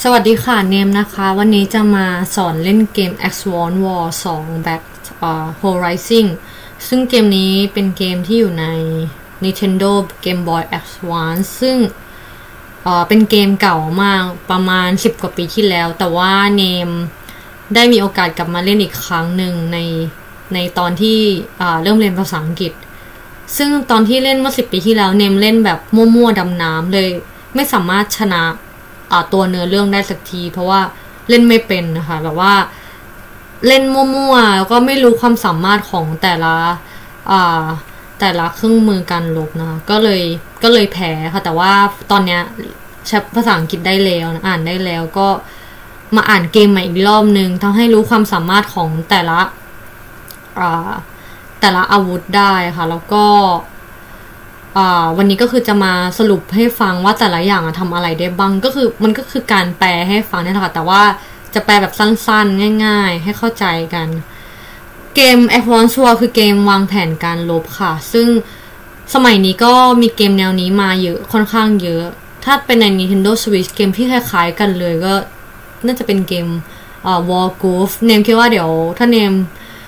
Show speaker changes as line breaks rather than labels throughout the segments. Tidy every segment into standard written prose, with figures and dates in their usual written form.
สวัสดีค่ะเนมนะคะวันนี้จะมาสอนเล่นเกม X1 War 2 Back Horizon ซึ่งเกมนี้เป็นเกมที่อยู่ใน Nintendo Game Boy Advance ซึ่งเป็นเกมเก่ามากประมาณ10 กว่าปีที่แล้วแต่ว่าเนมได้มีโอกาสกลับมาเล่นอีกครั้งหนึ่งในตอนที่เริ่มเรียนภาษาอังกฤษซึ่งตอนที่เล่นเมื่อ10 ปีที่แล้วเนมเล่นแบบมั่วๆดำน้ำเลยไม่สามารถชนะตัวเนื้อเรื่องได้สักทีเพราะว่าเล่นไม่เป็นนะคะแบบว่าเล่นมั่วๆแล้วก็ไม่รู้ความสามารถของแต่ละเครื่องมือการลบนะคะก็เลยแพ้ค่ะแต่ว่าตอนเนี้ยใช้ภาษาอังกฤษได้แล้วอ่านได้แล้วก็มาอ่านเกมใหม่อีกรอบนึงทำให้รู้ความสามารถของแต่ละอาวุธได้ค่ะแล้วก็วันนี้ก็คือจะมาสรุปให้ฟังว่าแต่ละอย่างทำอะไรได้บ้างก็คือมันก็คือการแปลให้ฟังนี่แหละค่ะแต่ว่าจะแปลแบบสั้นๆง่ายๆให้เข้าใจกันเกม Advance War คือเกมวางแผนการลบค่ะซึ่งสมัยนี้ก็มีเกมแนวนี้มาเยอะค่อนข้างเยอะถ้าเป็นใน Nintendo Switch เกมที่คล้ายๆกันเลยก็น่าจะเป็นเกมWar Golf เนมคิดว่าเดี๋ยวถ้าเนม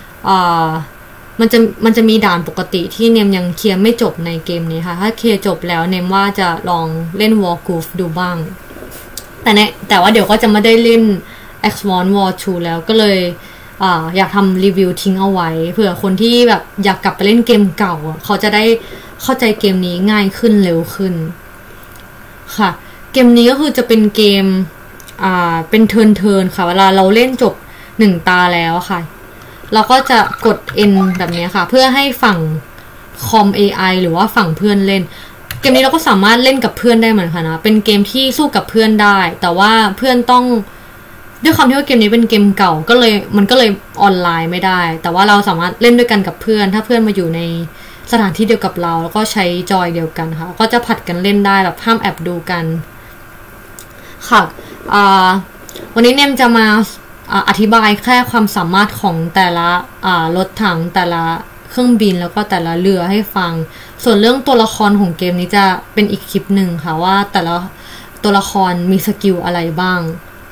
มันจะมีด่านปกติที่เนมยังเคลียร์ไม่จบในเกมนี้ค่ะถ้าเคลียร์จบแล้วเนมว่าจะลองเล่น War Golf ดูบ้างแต่ว่าเดี๋ยวก็จะไม่ได้เล่น X1 War 2 แล้วก็เลยอยากทำรีวิวทิ้งเอาไว้เผื่อคนที่แบบอยากกลับไปเล่นเกมเก่าเขาจะได้เข้าใจเกมนี้ง่ายขึ้นเร็วขึ้นค่ะเกมนี้ก็คือจะเป็นเกมเป็นเทิร์นค่ะเวลาเราเล่นจบ1 ตาแล้วค่ะเราก็จะกด N แบบนี้ค่ะเพื่อให้ฝั่งคอม AI หรือว่าฝั่งเพื่อนเล่นเกมนี้เราก็สามารถเล่นกับเพื่อนได้เหมือนกันนะเป็นเกมที่สู้กับเพื่อนได้แต่ว่าเพื่อนต้องด้วยความที่ว่าเกมนี้เป็นเกมเก่ามันก็เลยออนไลน์ไม่ได้แต่ว่าเราสามารถเล่นด้วยกันกับเพื่อนถ้าเพื่อนมาอยู่ในสถานที่เดียวกับเราแล้วก็ใช้จอยเดียวกันค่ะก็จะผัดกันเล่นได้แบบห้ามแอบดูกันค่ะวันนี้เนมจะมาอธิบายแค่ความสามารถของแต่ละรถถังแต่ละเครื่องบินแล้วก็แต่ละเรือให้ฟังส่วนเรื่องตัวละครของเกมนี้จะเป็นอีกคลิปหนึ่งค่ะว่าแต่ละตัวละครมีสกิลอะไรบ้าง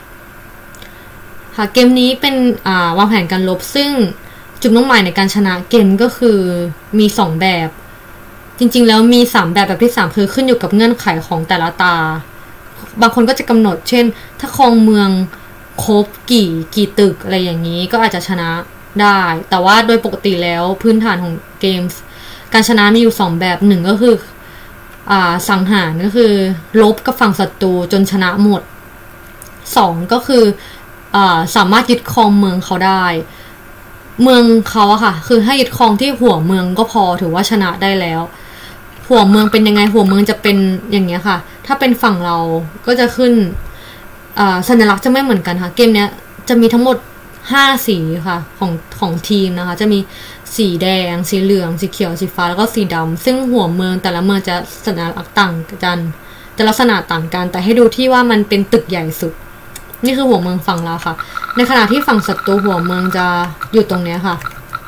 ค่ะเกมนี้เป็นวางแผนการลบซึ่งจุดมุ่งหมายในการชนะเกมก็คือมี2แบบจริงๆแล้วมี3แบบที่3คือขึ้นอยู่กับเงื่อนไขของแต่ละตาบางคนก็จะกำหนดเช่นถ้าครองเมืองครบกี่ตึกอะไรอย่างนี้ก็อาจจะชนะได้แต่ว่าโดยปกติแล้วพื้นฐานของเกมการชนะมีอยู่2แบบ1ก็คือสังหารก็คือลบกับฝั่งศัตรูจนชนะหมด2ก็คือสามารถยึดครองเมืองเขาได้เมืองเขาอะค่ะคือให้ยึดครองที่หัวเมืองก็พอถือว่าชนะได้แล้วหัวเมืองเป็นยังไงหัวเมืองจะเป็นอย่างเงี้ยค่ะถ้าเป็นฝั่งเราก็จะขึ้นสัญลักษณ์จะไม่เหมือนกันค่ะเกมเนี้ยจะมีทั้งหมด5 สีค่ะของทีมนะคะจะมีสีแดงสีเหลืองสีเขียวสีฟ้าแล้วก็สีดำซึ่งหัวเมืองแต่ละเมืองจะสัญลักษณ์ต่างกันจะลักษณะต่างกันแต่ให้ดูที่ว่ามันเป็นตึกใหญ่สุดนี่คือหัวเมืองฝั่งเราค่ะในขณะที่ฝั่งศัตรูหัวเมืองจะอยู่ตรงนี้ค่ะ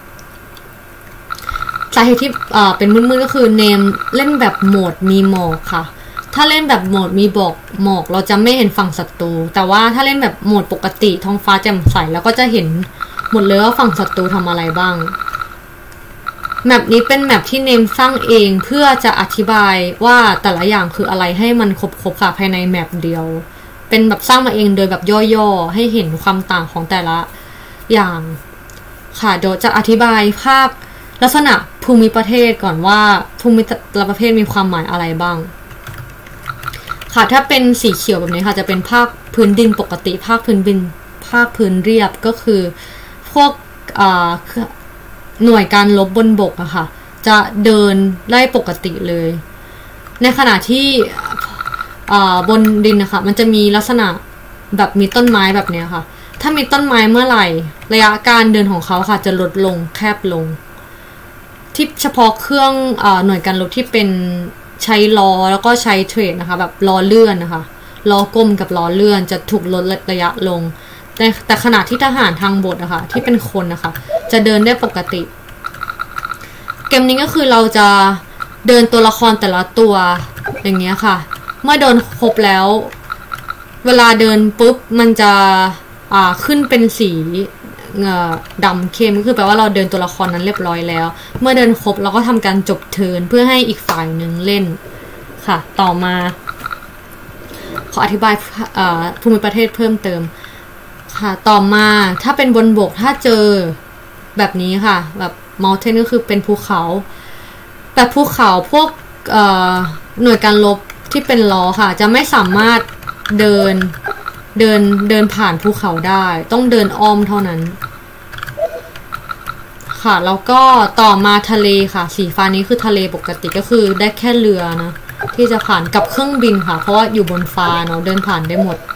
สาเหตุที่เป็นมืดๆก็คือเนมเล่นแบบโหมดมีหมอกค่ะถ้าเล่นแบบโหมดมีหมอกเราจะไม่เห็นฝั่งศัตรูแต่ว่าถ้าเล่นแบบโหมดปกติท้องฟ้าแจ่มใสแล้วก็จะเห็นหมดเลยว่าฝั่งศัตรูทำอะไรบ้างแมปนี้เป็นแมปที่เนมสร้างเองเพื่อจะอธิบายว่าแต่ละอย่างคืออะไรให้มันครบค่ะภายในแมปเดียวเป็นแบบสร้างมาเองโดยแบบย่อๆให้เห็นความต่างของแต่ละอย่างค่ะเดี๋ยวจะอธิบายภาคลักษณะภูมิประเทศก่อนว่าภูมิแต่ละประเทศมีความหมายอะไรบ้างค่ะถ้าเป็นสีเขียวแบบนี้ค่ะจะเป็นภาคพื้นดินปกติภาคพื้นเรียบก็คือพวกหน่วยการลบบนบกอะค่ะจะเดินได้ปกติเลยในขณะที่บนดินนะคะมันจะมีลักษณะแบบมีต้นไม้แบบนี้ค่ะถ้ามีต้นไม้เมื่อไหร่ระยะการเดินของเขาค่ะจะลดลงแคบลงที่เฉพาะเครื่องหน่วยการลบที่เป็นใช้ล้อแล้วก็ใช้เทรดนะคะแบบล้อเลื่อนนะคะล้อกลมกับล้อเลื่อนจะถูกลดระยะลงแต่ขณะที่ทหารทางบกนะคะที่เป็นคนนะคะจะเดินได้ปกติเกมนี้ก็คือเราจะเดินตัวละครแต่ละตัวอย่างเงี้ยค่ะเมื่อเดินครบแล้วเวลาเดินปุ๊บมันจะขึ้นเป็นสีดำเข้มก็คือแปลว่าเราเดินตัวละครนั้นเรียบร้อยแล้วเมื่อเดินครบเราก็ทำการจบเทิร์นเพื่อให้อีกฝ่ายหนึ่งเล่นค่ะต่อมาขออธิบายภูมิประเทศเพิ่มเติมค่ะต่อมาถ้าเป็นบนบกถ้าเจอแบบนี้ค่ะแบบ mountain ก็คือเป็นภูเขาแบบภูเขาพวกหน่วยการรบที่เป็นล้อค่ะจะไม่สามารถเดินผ่านภูเขาได้ต้องเดินอ้อมเท่านั้นค่ะแล้วก็ต่อมาทะเลค่ะสีฟ้านี้คือทะเลปกติก็คือได้แค่เรือนะที่จะผ่านกับเครื่องบินค่ะเพราะว่าอยู่บนฟ้าเนาะเดินผ่านได้หมด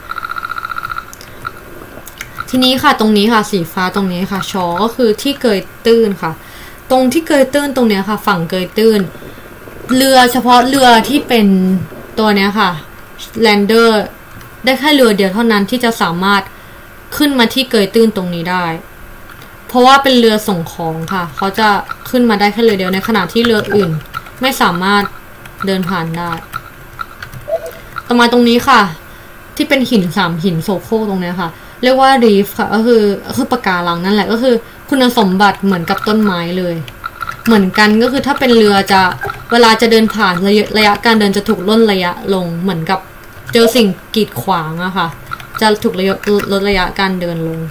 ทีนี้ค่ะตรงนี้ค่ะสีฟ้าตรงนี้ค่ะชอก็คือที่เกยตื้นค่ะตรงที่เกยตื้นตรงเนี้ยค่ะฝั่งเกยตื้นเรือเฉพาะเรือที่เป็นตัวเนี้ยค่ะแลนเดอร์ได้แค่เรือเดียวเท่านั้นที่จะสามารถขึ้นมาที่เกยตื้นตรงนี้ได้เพราะว่าเป็นเรือส่งของค่ะเขาจะขึ้นมาได้แค่เรือเดียวในขณะที่เรืออื่นไม่สามารถเดินผ่านได้ต่อมาตรงนี้ค่ะที่เป็นหิน3หินโซโคตรงนี้ค่ะเรียกว่ารีฟค่ะก็คือปะการังนั่นแหละก็คือคุณสมบัติเหมือนกับต้นไม้เลยเหมือนกันก็คือถ้าเป็นเรือจะเวลาจะเดินผ่านระยะการเดินจะถูกลดระยะลงเหมือนกับเจอสิ่งกีดขวางอะค่ะจะถูกลดระยะการเดินลง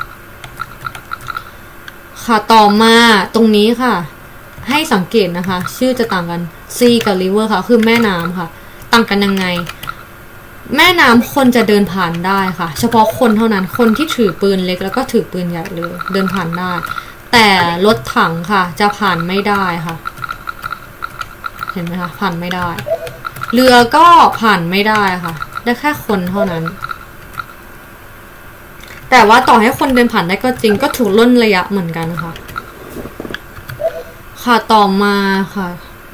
ค่ะต่อมาตรงนี้ค่ะให้สังเกตนะคะชื่อจะต่างกัน Sea กับ River ค่ะคือแม่น้ำค่ะต่างกันยังไงแม่น้ำคนจะเดินผ่านได้ค่ะเฉพาะคนเท่านั้นคนที่ถือปืนเล็กแล้วก็ถือปืนใหญ่เลยเดินผ่านได้แต่รถถังค่ะจะผ่านไม่ได้ค่ะเห็นไหมคะผ่านไม่ได้เรือก็ผ่านไม่ได้ค่ะได้แค่คนเท่านั้นแต่ว่าต่อให้คนเดินผ่านได้ก็จริงก็ถูกล่นระยะเหมือนกันค่ะค่ะต่อมาค่ะ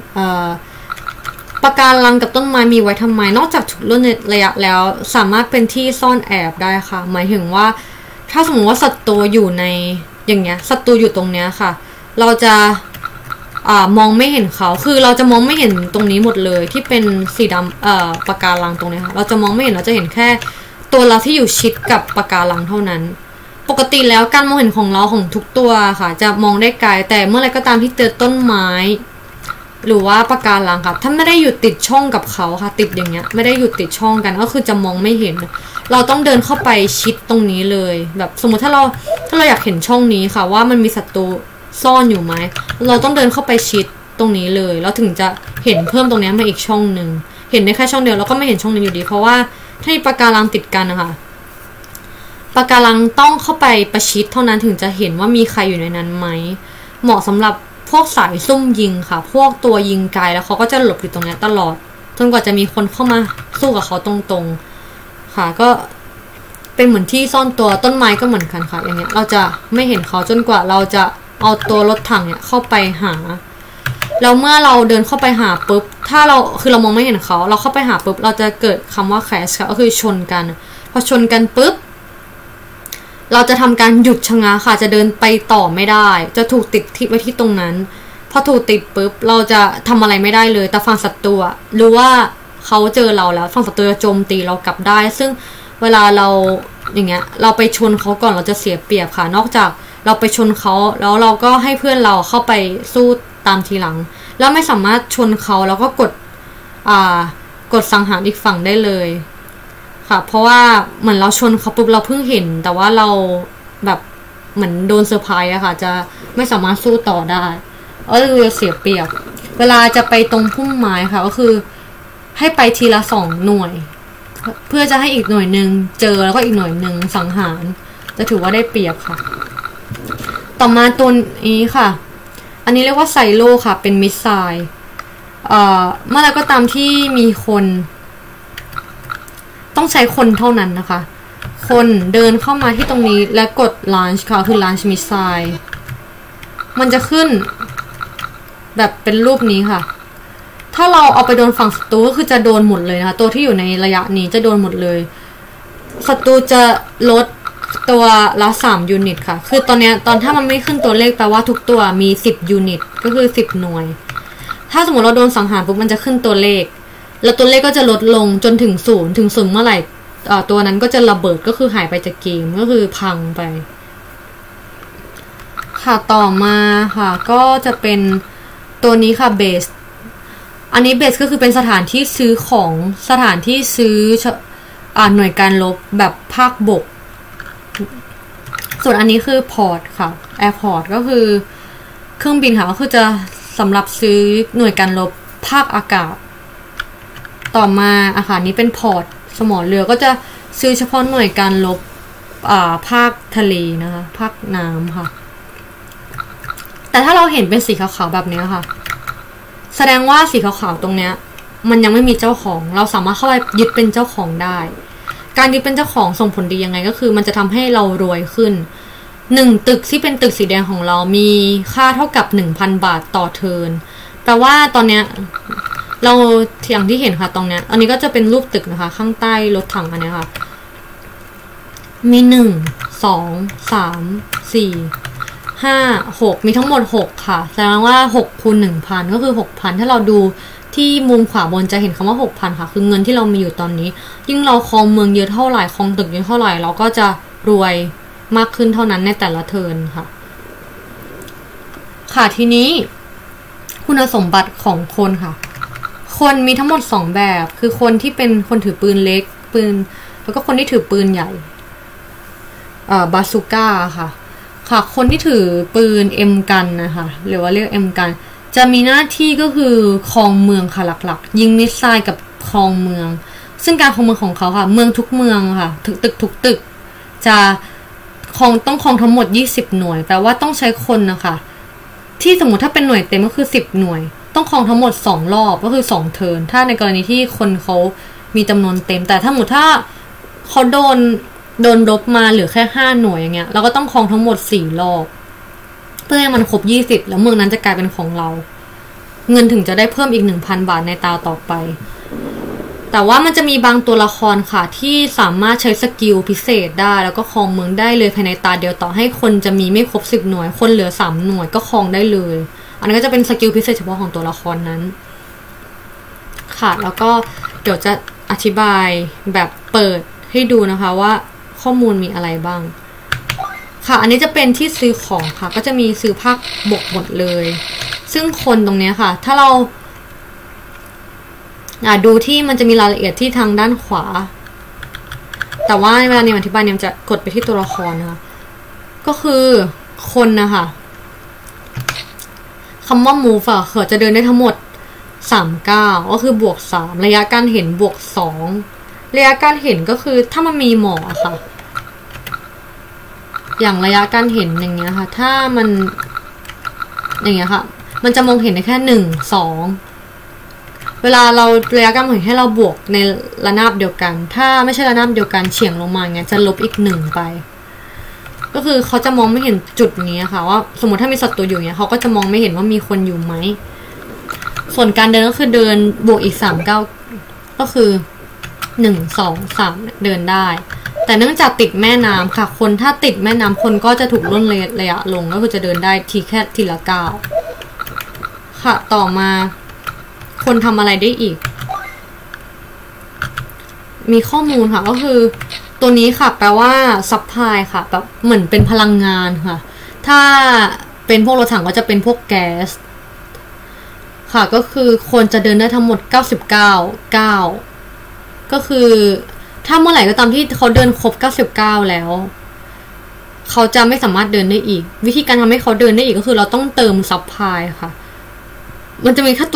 ปะการังกับต้นไม้มีไว้ทำไมนอกจากถูกล่นระยะแล้วสามารถเป็นที่ซ่อนแอบได้ค่ะหมายถึงว่าถ้าสมมติว่าศัตรูอยู่ในอย่างเงี้ยศัตรูอยู่ตรงเนี้ยค่ะเราจะมองไม่เห็นเขาคือเราจะมองไม่เห็นตรงนี้หมดเลยที่เป็นสีดำปะการังตรงนี้ค่ะเราจะมองไม่เห็นเราจะเห็นแค่ตัวเราที่อยู่ชิดกับปะการังเท่านั้นปกติแล้วการมองเห็นของเราของทุกตัวค่ะจะมองได้ไกลแต่เมื่อไรก็ตามที่เจอต้นไม้หรือว่าปะการังค่ะถ้าไม่ได้อยู่ติดช่องกับเขาค่ะติดอย่างเงี้ยไม่ได้อยู่ติดช่องกันก็คือจะมองไม่เห็นเราต้องเดินเข้าไปชิดตรงนี้เลยแบบสมมติถ้าเราอยากเห็นช่องนี้ค่ะว่ามันมีศัตรูซ่อนอยู่ไหมเราต้องเดินเข้าไปชิดตรงนี้เลยแล้วถึงจะเห็นเพิ่มตรงนี้มาอีกช่องหนึ่งเห็นได้แค่ช่องเดียวแล้วก็ไม่เห็นช่องนึงอยู่ดีเพราะว่าถ้ามีปะการังติดกันนะคะปะการังต้องเข้าไปประชิดเท่านั้นถึงจะเห็นว่ามีใครอยู่ในนั้นไหมเหมาะสำหรับพวกสายซุ่มยิงค่ะพวกตัวยิงไกลแล้วเขาก็จะหลบอยู่ตรงนี้ตลอดจนกว่าจะมีคนเข้ามาสู้กับเขาตรงๆค่ะก็เป็นเหมือนที่ซ่อนตัวต้นไม้ก็เหมือนกันค่ะอย่างเงี้ยเราจะไม่เห็นเขาจนกว่าเราจะเอาตัวรถถังเนี่ยเข้าไปหาแล้วเมื่อเราเดินเข้าไปหาปุ๊บถ้าเราคือเรามองไม่เห็นเขาเราเข้าไปหาปุ๊บเราจะเกิดคำว่า crash ค่ะก็คือชนกันพอชนกันปุ๊บเราจะทำการหยุดชะงักค่ะจะเดินไปต่อไม่ได้จะถูกติดที่ไว้ที่ตรงนั้นพอถูกติดปุ๊บเราจะทำอะไรไม่ได้เลยแต่ฝั่งศัตรูรู้ว่าเขาเจอเราแล้วฝั่งศัตรูจะโจมตีเรากลับได้ซึ่งเวลาเราอย่างเงี้ยเราไปชนเขาก่อนเราจะเสียเปรียบค่ะนอกจากเราไปชนเขาแล้วเราก็ให้เพื่อนเราเข้าไปสู้ตามทีหลังแล้วไม่สามารถชนเขาแล้วก็กดสังหารอีกฝั่งได้เลยค่ะเพราะว่าเหมือนเราชนเขาปุ๊บเราเพิ่งเห็นแต่ว่าเราแบบเหมือนโดนเซอร์ไพรส์อะค่ะจะไม่สามารถสู้ต่อได้ก็คือเสียเปรียบเวลาจะไปตรงพุ่มไม้ค่ะก็คือให้ไปทีละ2 หน่วยเพื่อจะให้อีกหน่วยหนึ่งเจอแล้วก็อีกหน่วยหนึ่งสังหารจะถือว่าได้เปรียบค่ะต่อมาตัวนี้ค่ะอันนี้เรียกว่าไซโลค่ะเป็นมิสไซล์เมื่อไรก็ตามที่มีคนต้องใช้คนเท่านั้นนะคะคนเดินเข้ามาที่ตรงนี้และกด launch ค่ะคือ launch missile มันจะขึ้นแบบเป็นรูปนี้ค่ะถ้าเราเอาไปโดนฝั่งศัตรูก็คือจะโดนหมดเลยนะคะตัวที่อยู่ในระยะนี้จะโดนหมดเลยศัตรูจะลดตัวละ3 ยูนิตค่ะคือตอนถ้ามันไม่ขึ้นตัวเลขแปลว่าทุกตัวมี10 ยูนิตก็คือ10 หน่วยถ้าสมมติเราโดนสังหารปุ๊บมันจะขึ้นตัวเลขแล้วตัวเลขก็จะลดลงจนถึง0เมื่อไหร่ตัวนั้นก็จะระเบิดก็คือหายไปจากเกมก็คือพังไปค่ะต่อมาค่ะก็จะเป็นตัวนี้ค่ะเบสอันนี้เบสก็คือเป็นสถานที่ซื้อของสถานที่ซื้อหน่วยการรบแบบภาคบกส่วนอันนี้คือพอร์ตค่ะแอร์พอร์ตก็คือเครื่องบินค่ะก็คือจะสำหรับซื้อหน่วยการรบภาคอากาศต่อมาอาคารนี้เป็นพอร์ตสมอเรือก็จะซื้อเฉพาะหน่วยการรบภาคทะเลนะคะภาคน้ำค่ะแต่ถ้าเราเห็นเป็นสีขาวๆแบบนี้ค่ะแสดงว่าสีขาวๆตรงเนี้ยมันยังไม่มีเจ้าของเราสามารถเข้าไปยึดเป็นเจ้าของได้การยึดเป็นเจ้าของส่งผลดียังไงก็คือมันจะทำให้เรารวยขึ้น1ตึกที่เป็นตึกสีแดงของเรามีค่าเท่ากับ 1,000 บาทต่อเทิร์นแปลว่าตอนเนี้ยเราอย่างที่เห็นค่ะตรงเนี้ยอันนี้ก็จะเป็นรูปตึกนะคะข้างใต้รถถังอันนี้ค่ะมี1 2 3 4 5 6มีทั้งหมด6ค่ะแสดงว่า6คูณ 1,000 ก็คือ 6,000 ถ้าเราดูที่มุมขวาบนจะเห็นคำว่า 6,000 ค่ะคือเงินที่เรามีอยู่ตอนนี้ยิ่งเราครองเมืองเยอะเท่าไหร่ครองตึกเยอะเท่าไหร่เราก็จะรวยมากขึ้นเท่านั้นในแต่ละเทิร์นค่ะค่ะทีนี้คุณสมบัติของคนค่ะคนมีทั้งหมด2แบบคือคนที่เป็นคนถือปืนเล็กปืนแล้วก็คนที่ถือปืนใหญ่บาซูก้าค่ะค่ะคนที่ถือปืนเอ็มกันนะคะหรือว่าเรียกเอ็มกันจะมีหน้าที่ก็คือครองเมืองค่ะหลักๆยิงมิสไซล์กับครองเมืองซึ่งการครองเมืองของเขาค่ะเมืองทุกเมืองค่ะตึกทุกตึกจะต้องครองทั้งหมด20หน่วยแปลว่าต้องใช้คนนะคะที่สมมติถ้าเป็นหน่วยเต็มก็คือ10หน่วยต้องครองทั้งหมด2รอบก็คือ2เทิร์นถ้าในกรณีที่คนเขามีจำนวนเต็มแต่ถ้าสมมติถ้าเขาโดนรบมาเหลือแค่5หน่วยอย่างเงี้ยเราก็ต้องครองทั้งหมด4รอบเพื่อให้มันครบ20แล้วเมืองนั้นจะกลายเป็นของเราเงินถึงจะได้เพิ่มอีก 1,000 บาทในตาต่อไปแต่ว่ามันจะมีบางตัวละครค่ะที่สามารถใช้สกิลพิเศษได้แล้วก็ครองเมืองได้เลยภายในตาเดียวต่อให้คนจะมีไม่ครบ10หน่วยคนเหลือ3หน่วยก็ครองได้เลยอันนั้นก็จะเป็นสกิลพิเศษเฉพาะของตัวละครนั้นค่ะแล้วก็เดี๋ยวจะอธิบายแบบเปิดให้ดูนะคะว่าข้อมูลมีอะไรบ้างค่ะอันนี้จะเป็นที่ซื้อของค่ะก็จะมีซื้อภาคบกหมดเลยซึ่งคนตรงนี้ค่ะถ้าเราดูที่มันจะมีรายละเอียดที่ทางด้านขวาแต่ว่าเวลาเนี่ยอธิบายเนี่ยจะกดไปที่ตัวละครนะคะก็คือคนนะคะคำว่า move เขาจะเดินได้ทั้งหมด3 ก้าวก็คือบวก3ระยะการเห็นบวก2ระยะการเห็นก็คือถ้ามันมีหมอกค่ะอย่างระยะการเห็นอย่างเงี้ยค่ะถ้ามันอย่างเงี้ยค่ะมันจะมองเห็นได้แค่1 2เวลาเราระยะการเห็นให้เราบวกในระนาบเดียวกันถ้าไม่ใช่ระนาบเดียวกันเฉียงลงมาเงี้ยจะลบอีก1ไปก็คือเขาจะมองไม่เห็นจุดนี้ค่ะว่าสมมติถ้ามีศัตรูอยู่เงี้ยเขาก็จะมองไม่เห็นว่ามีคนอยู่ไหมส่วนการเดินก็คือเดินบวกอีก3 ก้าวก็คือ1 2 3เดินได้แต่เนื่องจากติดแม่น้ำค่ะคนถ้าติดแม่น้ำคนก็จะถูกล่นระยะลงก็คือจะเดินได้แค่ทีละก้าวค่ะต่อมาคนทำอะไรได้อีกมีข้อมูลค่ะก็คือตัวนี้ค่ะแปลว่าซัพพลายค่ะแบบเหมือนเป็นพลังงานค่ะถ้าเป็นพวกรถถังก็จะเป็นพวกแก๊สค่ะก็คือคนจะเดินได้ทั้งหมด99 ก้าวก็คือถ้าเมื่อไหร่ก็ตามที่เขาเดินครบ99แล้วเขาจะไม่สามารถเดินได้อีกวิธีการทำให้เขาเดินได้อีกก็คือเราต้องเติมซัพพลายค่ะมันจะมีแค่ตัว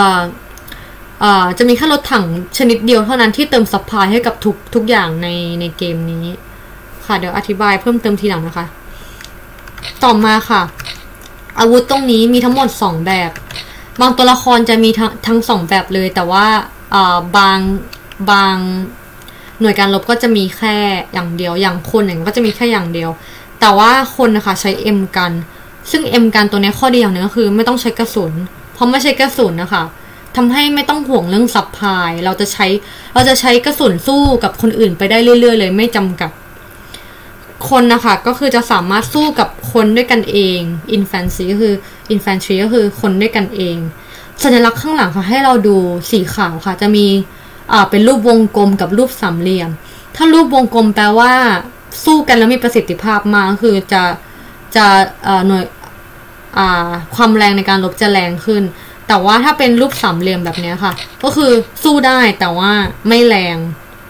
จะมีแค่รถถังชนิดเดียวเท่านั้นที่เติมซัพพลายให้กับทุกอย่างในเกมนี้ค่ะเดี๋ยวอธิบายเพิ่มเติมทีหลังนะคะต่อมาค่ะอาวุธตรงนี้มีทั้งหมด2แบบบางตัวละครจะมีทั้ง2แบบเลยแต่ว่าบางหน่วยการรบก็จะมีแค่อย่างเดียวอย่างคนอย่างก็จะมีแค่อย่างเดียวแต่ว่าคนนะคะใช้ M กันซึ่ง M กันตัวนี้ข้อดีอย่างนึงก็คือไม่ต้องใช้กระสุนเพราะไม่ใช้กระสุนนะคะทำให้ไม่ต้องห่วงเรื่องซัพพลายเราจะใช้กระสุนสู้กับคนอื่นไปได้เรื่อยๆเลยไม่จำกัดคนนะคะก็คือจะสามารถสู้กับคนด้วยกันเอง infantry ก็คือคนด้วยกันเองสัญลักษณ์ข้างหลังค่ะให้เราดูสีขาวค่ะจะมีเป็นรูปวงกลมกับรูปสามเหลี่ยมถ้ารูปวงกลมแปลว่าสู้กันแล้วมีประสิทธิภาพมากคือจะหน่วยความแรงในการลบจะแรงขึ้นแต่ว่าถ้าเป็นรูปสามเหลี่ยมแบบนี้ค่ะก็คือสู้ได้แต่ว่าไม่แรง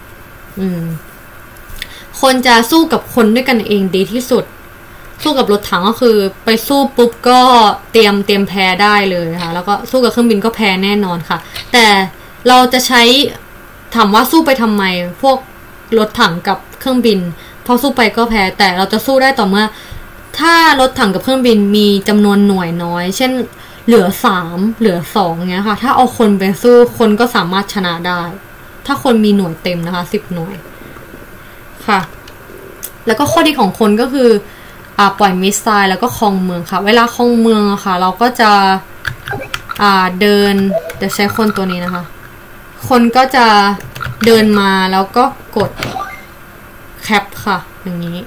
คนจะสู้กับคนด้วยกันเองดีที่สุดสู้กับรถถังก็คือไปสู้ปุ๊บก็เตรียมแพ้ได้เลยค่ะแล้วก็สู้กับเครื่องบินก็แพ้แน่นอนค่ะแต่เราจะใช้ถามว่าสู้ไปทำไมพวกรถถังกับเครื่องบินพอสู้ไปก็แพ้แต่เราจะสู้ได้ต่อเมื่อถ้ารถถังกับเครื่องบินมีจำนวนหน่วยน้อยเช่นเหลือ3เหลือ2เงี้ยค่ะถ้าเอาคนไปสู้คนก็สามารถชนะได้ถ้าคนมีหน่วยเต็มนะคะ10หน่วยค่ะแล้วก็ข้อดีของคนก็คือปล่อยมิสไซล์แล้วก็ครองเมืองค่ะเวลาครองเมืองอะค่ะเราก็จะเดินเดี๋ยวใช้คนตัวนี้นะคะคนก็จะเดินมาแล้วก็กดแคปค่ะอย่างนี้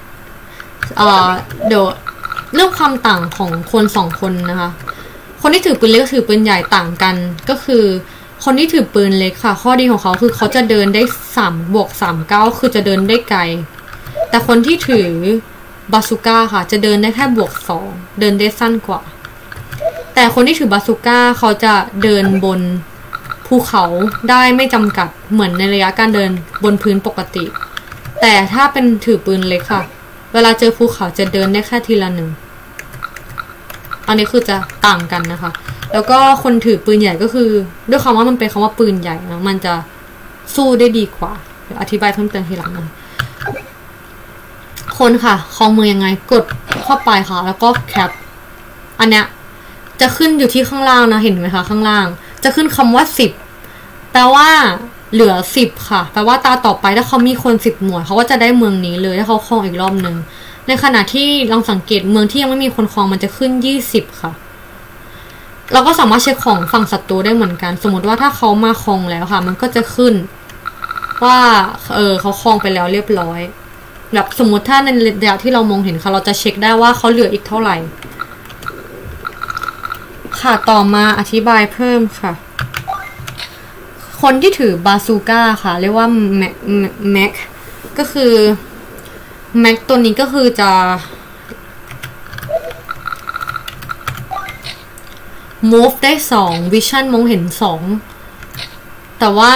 เดี๋ยวเรื่องความต่างของคน2คนนะคะคนที่ถือปืนเล็กถือปืนใหญ่ต่างกันก็คือคนที่ถือปืนเล็กค่ะข้อดีของเขาคือเขาจะเดินได้3+3=9คือจะเดินได้ไกลแต่คนที่ถือบาซูก้าค่ะจะเดินได้แค่+2เดินได้สั้นกว่าแต่คนที่ถือบาซูก้าเขาจะเดินบนภูเขาได้ไม่จำกัดเหมือนในระยะการเดินบนพื้นปกติแต่ถ้าเป็นถือปืนเล็กค่ะเวลาเจอภูเขาจะเดินได้แค่ทีละ1อันนี้คือจะต่างกันนะคะแล้วก็คนถือปืนใหญ่ก็คือด้วยคำว่ามันเป็นคำว่าปืนใหญ่นะมันจะสู้ได้ดีกว่าเดี๋ยวอธิบายเพิ่มเติมทีหลังนะคนค่ะครองเมืองยังไงกดเข้าไปค่ะแล้วก็แคปอันเนี้ยจะขึ้นอยู่ที่ข้างล่างนะเห็นไหมคะข้างล่างจะขึ้นคำว่า10แปลว่าเหลือ10ค่ะแปลว่าตาต่อไปถ้าเขามีคน10หน่วยเขาก็จะได้เมืองนี้เลยถ้าเขาครองอีกรอบนึงในขณะที่ลองสังเกตเมืองที่ยังไม่มีคนครองมันจะขึ้น20ค่ะเราก็สามารถเช็คของฝั่งศัตรูได้เหมือนกันสมมติว่าถ้าเขามาครองแล้วค่ะมันก็จะขึ้นว่าเขาครองไปแล้วเรียบร้อยแบบสมมติถ้าในระยะที่เรามองเห็นค่ะเราจะเช็คได้ว่าเขาเหลืออีกเท่าไหร่ค่ะต่อมาอธิบายเพิ่มค่ะคนที่ถือบาซูก้าค่ะเรียกว่าแม็กก็คือแม็กตัวนี้ก็คือจะ move ได้2 vision มองเห็น2แต่ว่า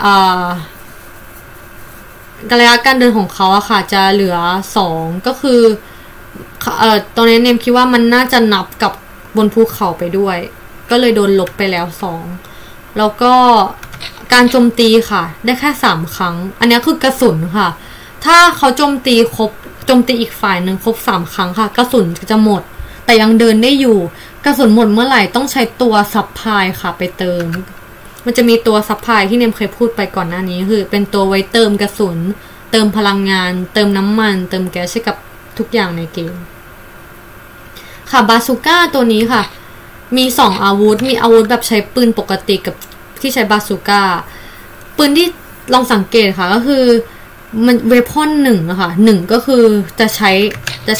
ระยะการเดินของเขาอะค่ะจะเหลือ2ก็คือตอนนี้เนมคิดว่ามันน่าจะนับกับบนภูเขาไปด้วยก็เลยโดนลบไปแล้ว2แล้วก็การโจมตีค่ะได้แค่3ครั้งอันนี้คือกระสุนค่ะถ้าเขาโจมตีอีกฝ่ายหนึ่งครบ3ครั้งค่ะกระสุนจะหมดแต่ยังเดินได้อยู่กระสุนหมดเมื่อไหร่ต้องใช้ตัวซัพพลายค่ะไปเติมมันจะมีตัวซัพพลายที่เนมเคยพูดไปก่อนหน้านี้คือเป็นตัวไว้เติมกระสุนเติมพลังงานเติมน้ำมันเติมแก๊สให้กับทุกอย่างในเกมค่ะบาซูก้าตัวนี้ค่ะมี2อาวุธมีอาวุธแบบใช้ปืนปกติกับที่ใช้บาซูก้าปืนที่ลองสังเกตค่ะก็คือมันเวพอน1นะคะ1ก็คือจะใช้ได้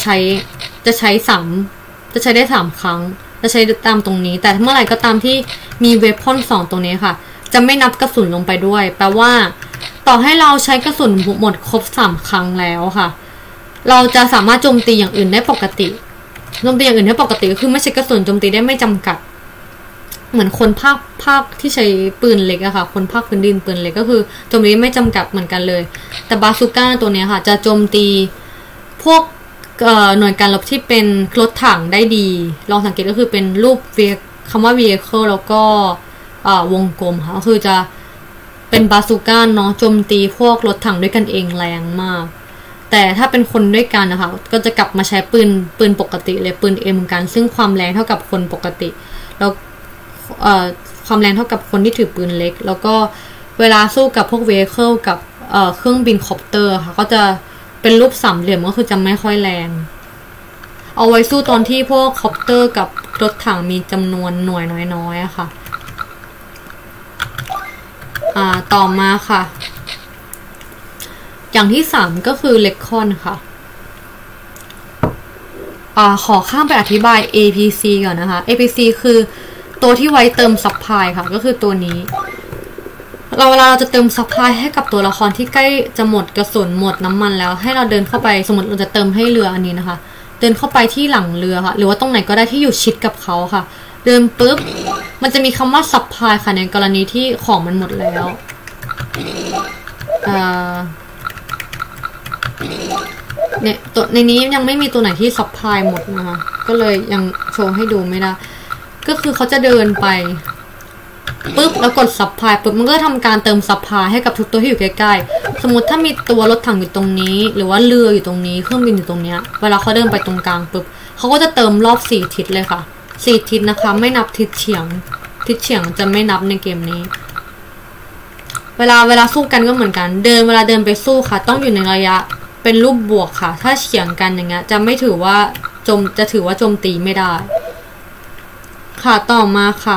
3ครั้งจะใช้ตามตรงนี้แต่เมื่อไหร่ก็ตามที่มีเวพอน2ตรงนี้ค่ะจะไม่นับกระสุนลงไปด้วยแปลว่าต่อให้เราใช้กระสุนหมดครบ3ครั้งแล้วค่ะเราจะสามารถโจมตีอย่างอื่นได้ปกติโจมตีอย่างอื่นได้ปกติก็คือไม่ใช้กระสุนโจมตีได้ไม่จำกัดเหมือนคนภาคที่ใช้ปืนเล็กอะค่ะคนภาคพื้นดินปืนเล็กก็คือโจมตีไม่จำกัดเหมือนกันเลยแต่บาซูก้าตัวนี้ค่ะจะโจมตีพวกหน่วยการรบที่เป็นรถถังได้ดีลองสังเกตก็คือเป็นรูปคำว่า vehicle แล้วก็วงกลมค่ะก็คือจะเป็นบาซูก้าเนาะโจมตีพวกรถถังด้วยกันเองแรงมากแต่ถ้าเป็นคนด้วยกันนะคะก็จะกลับมาใช้ปืนปกติเลยปืน M กันซึ่งความแรงเท่ากับคนปกติแล้วความแรงเท่ากับคนที่ถือปืนเล็กแล้วก็เวลาสู้กับพวก vehicle กับเครื่องบินคอปเตอร์ค่ะก็จะเป็นรูปสามเหลี่ยมก็คือจะไม่ค่อยแรงเอาไว้สู้ตอนที่พวกคอปเตอร์กับรถถังมีจำนวนหน่วยน้อยๆอะค่ะต่อมาค่ะอย่างที่3ก็คือเลคคอนค่ะขอข้ามไปอธิบาย APC ก่อนนะคะ APC คือตัวที่ไว้เติมซัพพลายค่ะก็คือตัวนี้เวลาเราจะเติมซัพพลายให้กับตัวละครที่ใกล้จะหมดกระสุนหมดน้ำมันแล้วให้เราเดินเข้าไปสมมติเราจะเติมให้เรืออันนี้นะคะเดินเข้าไปที่หลังเรือค่ะหรือว่าตรงไหนก็ได้ที่อยู่ชิดกับเขาค่ะเดินปุ๊บมันจะมีคำว่าซัพพลายค่ะในกรณีที่ของมันหมดแล้วเนี่ยตัวในนี้ยังไม่มีตัวไหนที่ซัพพลายหมดนะคะก็เลยยังโชว์ให้ดูไม่ได้ก็คือเขาจะเดินไปปุ๊บแล้วกดซัพพลายปุ๊บมันก็ทำการเติมซัพพลายให้กับทุกตัวที่อยู่ใกล้ๆสมมติถ้ามีตัวรถถังอยู่ตรงนี้หรือว่าเรืออยู่ตรงนี้เครื่องบินอยู่ตรงเนี้ยเวลาเขาเดินไปตรงกลางปุ๊บเขาก็จะเติมรอบ4 ทิศเลยค่ะ4 ทิศนะคะไม่นับทิศเฉียงจะไม่นับในเกมนี้เวลาสู้กันก็เหมือนกันเวลาเดินไปสู้ค่ะต้องอยู่ในระยะเป็นรูปบวกค่ะถ้าเฉียงกันอย่างเงี้ยจะไม่ถือว่าจะถือว่าโจมตีไม่ได้ค่ะต่อมาค่ะ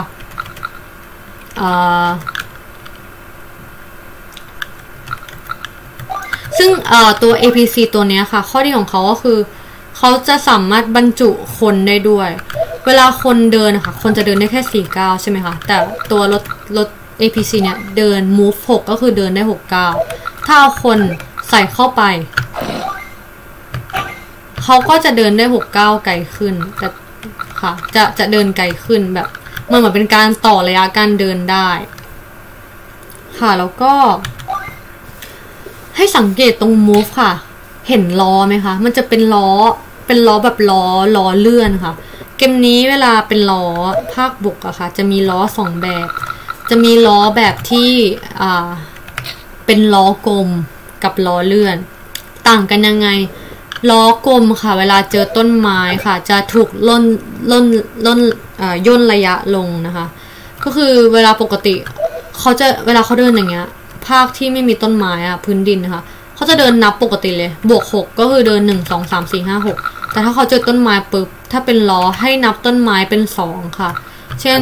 ซึ่งตัว APC ตัวนี้ค่ะข้อดีของเขาก็คือเขาจะสามารถบรรจุคนได้ด้วยเวลาคนเดินค่ะคนจะเดินได้แค่4 ก้าวใช่ไหมคะแต่ตัวรถ APC เนี่ยเดิน move 6ก็คือเดินได้6 ก้าวถ้าเอาคนใส่เข้าไปเขาก็จะเดินได้6 ก้าวไกลขึ้นแต่ค่ะจะเดินไกลขึ้นแบบมันเหมือนเป็นการต่อระยะการเดินได้ค่ะแล้วก็ให้สังเกตตรง move ค่ะเห็นล้อไหมคะมันจะเป็นล้อแบบล้อเลื่อนค่ะเกมนี้เวลาเป็นล้อภาคบุกอะค่ะจะมีล้อ2 แบบจะมีล้อแบบที่เป็นล้อกลมกับล้อเลื่อนต่างกันยังไงล้อกลมค่ะเวลาเจอต้นไม้ค่ะจะถูกย่นระยะลงนะคะก็คือเวลาปกติเวลาเขาเดินอย่างเงี้ยภาคที่ไม่มีต้นไม้อะพื้นดินนะคะเขาจะเดินนับปกติเลยบวก6ก็คือเดิน1 2 3 4 5 6แต่ถ้าเขาเจอต้นไม้ปุ๊บถ้าเป็นล้อให้นับต้นไม้เป็น2ค่ะเช่น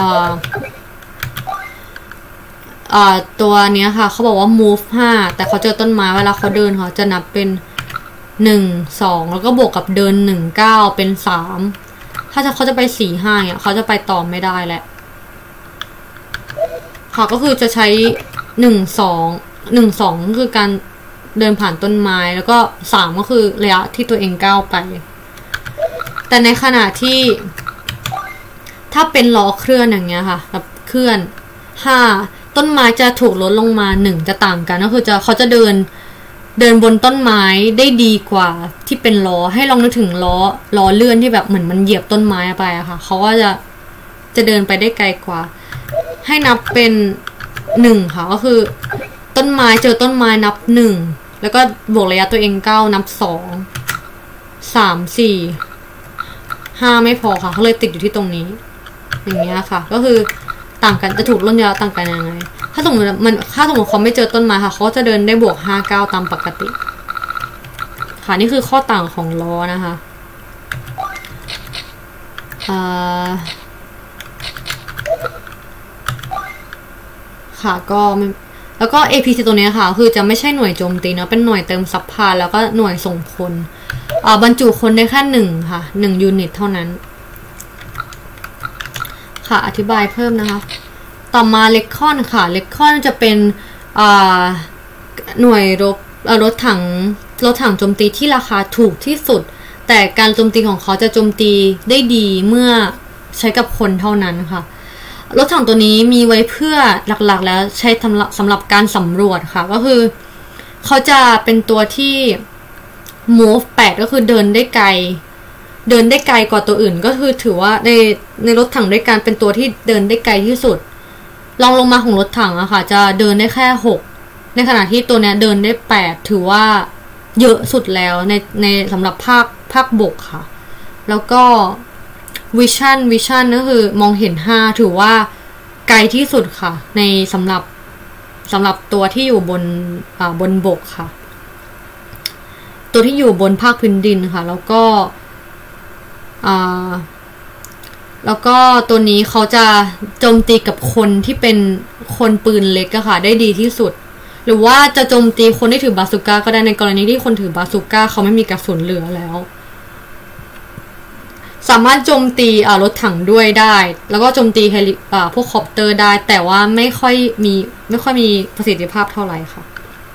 ตัวเนี้ยค่ะเขาบอกว่า move 5แต่เขาเจอต้นไม้เวลาเขาเดินเขาจะนับเป็น1 2แล้วก็บวกกับเดิน1 9เป็น3ถ้าเขาจะไป4 5เนี่ยเขาจะไปต่อไม่ได้แหละค่ะก็คือจะใช้1 2คือการเดินผ่านต้นไม้แล้วก็3ก็คือระยะที่ตัวเองก้าวไปแต่ในขณะที่ถ้าเป็นล้อเคลื่อนอย่างเงี้ยค่ะแบบเคลื่อน5ต้นไม้จะถูกลดลงมา1จะต่างกันก็คือเขาจะเดินบนต้นไม้ได้ดีกว่าที่เป็นล้อให้ลองนึกถึงล้อเลื่อนที่แบบเหมือนมันเหยียบต้นไม้ไปอะค่ะเขาก็จะเดินไปได้ไกลกว่าให้นับเป็น1ค่ะก็คือต้นไม้เจอต้นไม้นับ1แล้วก็บวกระยะตัวเอง9นับ2 3 4 5ไม่พอค่ะเขาเลยติดอยู่ที่ตรงนี้อย่างเงี้ยค่ะก็คือต่างกันจะถูกลดระยะต่างกันยังไงถ้าสมมติเขาไม่เจอต้นไม้ค่ะเขาจะเดินได้บวก5 9ตามปกติค่ะนี่คือข้อต่างของล้อนะคะค่ะก็แล้วก็ APC ตัวนี้ค่ะคือจะไม่ใช่หน่วยโจมตีนะเป็นหน่วยเติมซัพพลายแล้วก็หน่วยส่งคนบรรจุคนได้แค่1ค่ะ1 ยูนิตเท่านั้นค่ะอธิบายเพิ่มนะคะต่อมาเล็กคอนค่ะเล็กคอนจะเป็นหน่วยรถถังโจมตีที่ราคาถูกที่สุดแต่การโจมตีของเขาจะโจมตีได้ดีเมื่อใช้กับคนเท่านั้นค่ะรถถังตัวนี้มีไว้เพื่อหลักๆแล้วใช้สำหรับการสำรวจค่ะก็คือเขาจะเป็นตัวที่ move 8ก็คือเดินได้ไกลกว่าตัวอื่นก็คือถือว่าในรถถังด้วยกันเป็นตัวที่เดินได้ไกลที่สุดลองลงมาของรถถังอะค่ะจะเดินได้แค่6ในขณะที่ตัวเนี้ยเดินได้8ถือว่าเยอะสุดแล้วในสำหรับภาคบกค่ะแล้วก็วิชั่นก็คือมองเห็น5ถือว่าไกลที่สุดค่ะในสำหรับตัวที่อยู่บนบกค่ะตัวที่อยู่บนภาคพื้นดินค่ะแล้วก็ตัวนี้เขาจะโจมตีกับคนที่เป็นคนปืนเล็กอะค่ะได้ดีที่สุดหรือว่าจะโจมตีคนที่ถือบาซูก้าก็ได้ในกรณีที่คนถือบาซูก้าเขาไม่มีกระสุนเหลือแล้วสามารถโจมตีรถถังด้วยได้แล้วก็โจมตีพวกคอปเตอร์ได้แต่ว่าไม่ค่อยมีประสิทธิภาพเท่าไหร่ค่ะ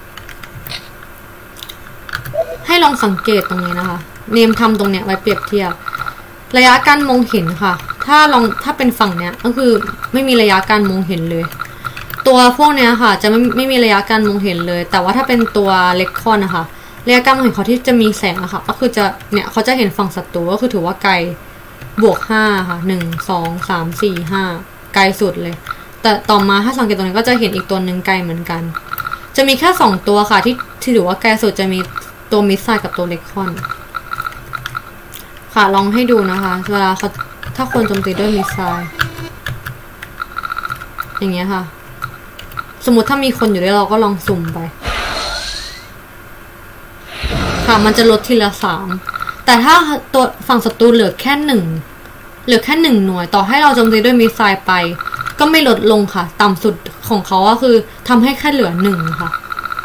ให้ลองสังเกตตรงนี้นะคะเนมทำตรงเนี้ยไว้เปรียบเทียบระยะการมองเห็นค่ะถ้าเป็นฝั่งเนี้ยก็คือไม่มีระยะการมองเห็นเลยตัวพวกเนี้ยค่ะจะไม่มีระยะการมองเห็นเลยแต่ว่าถ้าเป็นตัวเล็กคอนนะคะระยะการมองเห็นเขาที่จะมีแสงอะค่ะก็คือจะเนี่ยเขาจะเห็นฝั่งศัตรูก็คือถือว่าไกลบวก5ค่ะ1 2 3 4 5ไกลสุดเลยแต่ต่อมาถ้าสังเกตตรงนี้ก็จะเห็นอีกตัวหนึ่งไกลเหมือนกันจะมีแค่2ตัวค่ะที่ถือว่าไกลสุดจะมีตัวมิสไซล์กับตัวเล็กคอนค่ะลองให้ดูนะคะเวลาถ้าคนโจมตีด้วยมิสไซล์อย่างเงี้ยค่ะสมมติถ้ามีคนอยู่ด้วยเราก็ลองสุ่มไปค่ะมันจะลดทีละ3แต่ถ้าตัวฝั่งศัตรูเหลือแค่1หน่วยต่อให้เราโจมตีด้วยมิสไซล์ไปก็ไม่ลดลงค่ะต่ำสุดของเขาก็คือทำให้แค่เหลือ1ค่ะ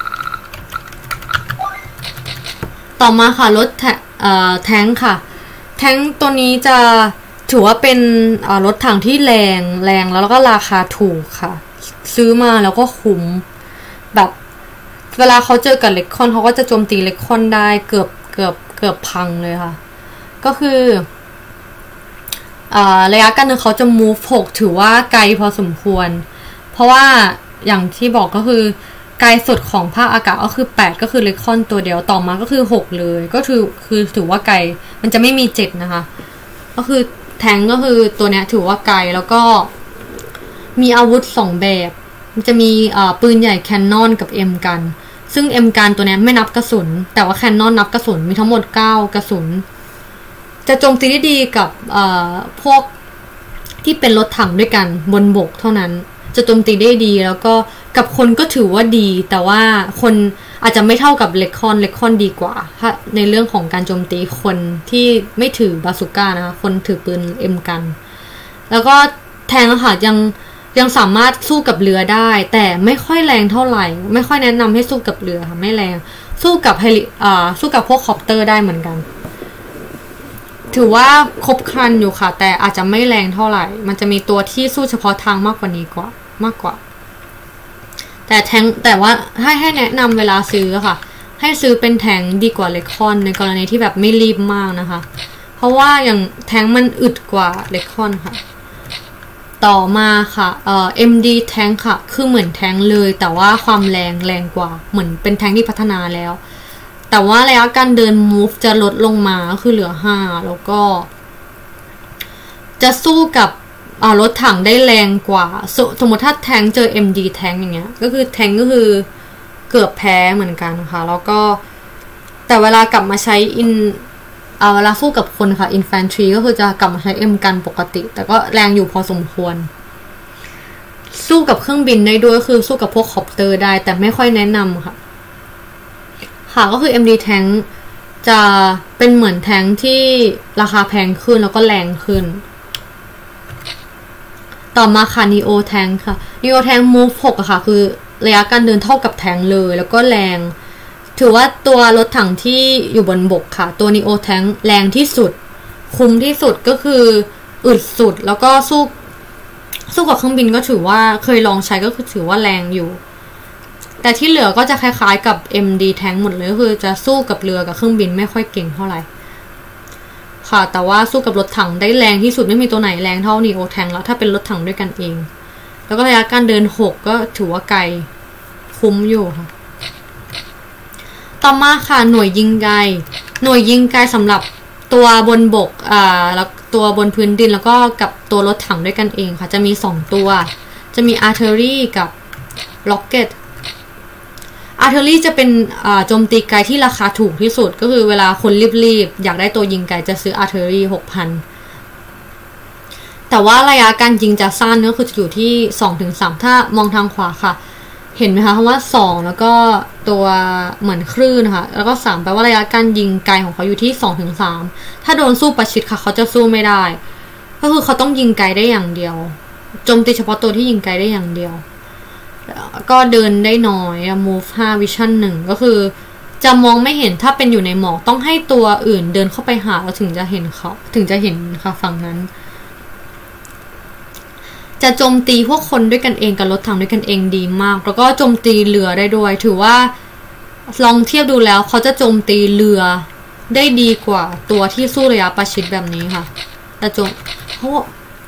ต่อมาค่ะรถแทงค์ค่ะแทงค์ตัวนี้จะถือว่าเป็นรถถังที่แรงแล้วก็ราคาถูกค่ะซื้อมาแล้วก็คุ้มแบบเวลาเขาเจอกับเล็กคอนเขาก็จะโจมตีเล็กคอนได้เกือบพังเลยค่ะก็คือระยะการเดินเขาจะ move 6ถือว่าไกลพอสมควรเพราะว่าอย่างที่บอกก็คือไกลสุดของภาคอากาศก็คือ8ก็คือเล็กคอนตัวเดียวต่อมาก็คือ6เลยก็คือถือว่าไกลมันจะไม่มี7นะคะก็คือแทงก็คือตัวเนี้ยถือว่าไกลแล้วก็มีอาวุธ2แบบมันจะมีปืนใหญ่แคนนอนกับ M กันซึ่ง M กันตัวนี้ไม่นับกระสุนแต่ว่าแคนนอนนับกระสุนมีทั้งหมด9กระสุนจะโจมตีได้ดีกับพวกที่เป็นรถถังด้วยกันบนบกเท่านั้นจะโจมตีได้ดีแล้วก็กับคนก็ถือว่าดีแต่ว่าคนอาจจะไม่เท่ากับเล็กคอนดีกว่าถ้าในเรื่องของการโจมตีคนที่ไม่ถือบาซูก้านะคะคนถือปืน M กันแล้วก็แทงค่ะยังสามารถสู้กับเรือได้แต่ไม่ค่อยแรงเท่าไหร่ไม่ค่อยแนะนำให้สู้กับเรือค่ะไม่แรงสู้กับพวกคอปเตอร์ได้เหมือนกันถือว่าครบครันอยู่ค่ะแต่อาจจะไม่แรงเท่าไหร่มันจะมีตัวที่สู้เฉพาะทางมากกว่าแต่ว่าให้แนะนำเวลาซื้อค่ะให้ซื้อเป็นแทงดีกว่าเล็กคอนในกรณีที่แบบไม่รีบมากนะคะเพราะว่าอย่างแทงมันอึดกว่าเล็กคอนค่ะต่อมาค่ะMD แทงค่ะคือเหมือนแทงเลยแต่ว่าความแรงกว่าเหมือนเป็นแทงที่พัฒนาแล้วแต่ว่าระยะการเดิน move จะลดลงมาคือเหลือ5แล้วก็จะสู้กับรถถังได้แรงกว่าสมมติถ้าแทงเจอ MD แทงอย่างเงี้ยก็คือแทงก็คือเกือบแพ้เหมือนกันค่ะแล้วก็แต่เวลากลับมาใช้เวลาสู้กับคนค่ะ infantry ก็คือจะกลับมาใช้ M กันปกติแต่ก็แรงอยู่พอสมควรสู้กับเครื่องบินได้ด้วยคือสู้กับพวกคอปเตอร์ได้แต่ไม่ค่อยแนะนำค่ะก็คือ MD Tank จะเป็นเหมือนแทงที่ราคาแพงขึ้นแล้วก็แรงขึ้นต่อมาค่ะ Neo Tank ค่ะ Neo Tank move 6อะค่ะคือระยะการเดินเท่ากับแทงเลยแล้วก็แรงถือว่าตัวรถถังที่อยู่บนบกค่ะตัว Neo Tank แรงที่สุดคุ้มที่สุดก็คืออึดสุดแล้วก็สู้กับเครื่องบินก็ถือว่าเคยลองใช้ก็คือถือว่าแรงอยู่แต่ที่เหลือก็จะคล้ายๆกับ MD Tank หมดเลยก็คือจะสู้กับเรือกับเครื่องบินไม่ค่อยเก่งเท่าไหร่ค่ะแต่ว่าสู้กับรถถังได้แรงที่สุดไม่มีตัวไหนแรงเท่า Neo Tank แล้วถ้าเป็นรถถังด้วยกันเองแล้วก็ระยะการเดิน6ก็ถือว่าไกลคุ้มอยู่ค่ะต่อมาค่ะหน่วยยิงไกลสำหรับตัวบนบกแล้วตัวบนพื้นดินแล้วก็กับตัวรถถังด้วยกันเองค่ะจะมี2ตัวจะมี Artillery กับ Rocket Artillery จะเป็นโจมตีไกลที่ราคาถูกที่สุดก็คือเวลาคนรีบอยากได้ตัวยิงไกลจะซื้อ Artillery 6,000 แต่ว่าระยะการยิงจะสั้นก็คือจะอยู่ที่ 2-3 ถ้ามองทางขวาค่ะเห็นไหมคะคำว่า2แล้วก็ตัวเหมือนคลื่นค่ะแล้วก็3แปลว่าระยะการยิงไกลของเขาอยู่ที่ 2-3 ถ้าโดนสู้ประชิดค่ะเขาจะสู้ไม่ได้ก็คือเขาต้องยิงไกลได้อย่างเดียวโจมตีเฉพาะตัวที่ยิงไกลได้อย่างเดียวก็เดินได้น้อย move 5 vision 1ก็คือจะมองไม่เห็นถ้าเป็นอยู่ในหมอกต้องให้ตัวอื่นเดินเข้าไปหาเราถึงจะเห็นเขาถึงจะเห็นค่ะฝั่งนั้นจะโจมตีพวกคนด้วยกันเองกับรถถังด้วยกันเองดีมากแล้วก็โจมตีเรือได้ด้วยถือว่าลองเทียบดูแล้วเขาจะโจมตีเรือได้ดีกว่าตัวที่สู้ระยะประชิดแบบนี้ค่ะแต่เพราะ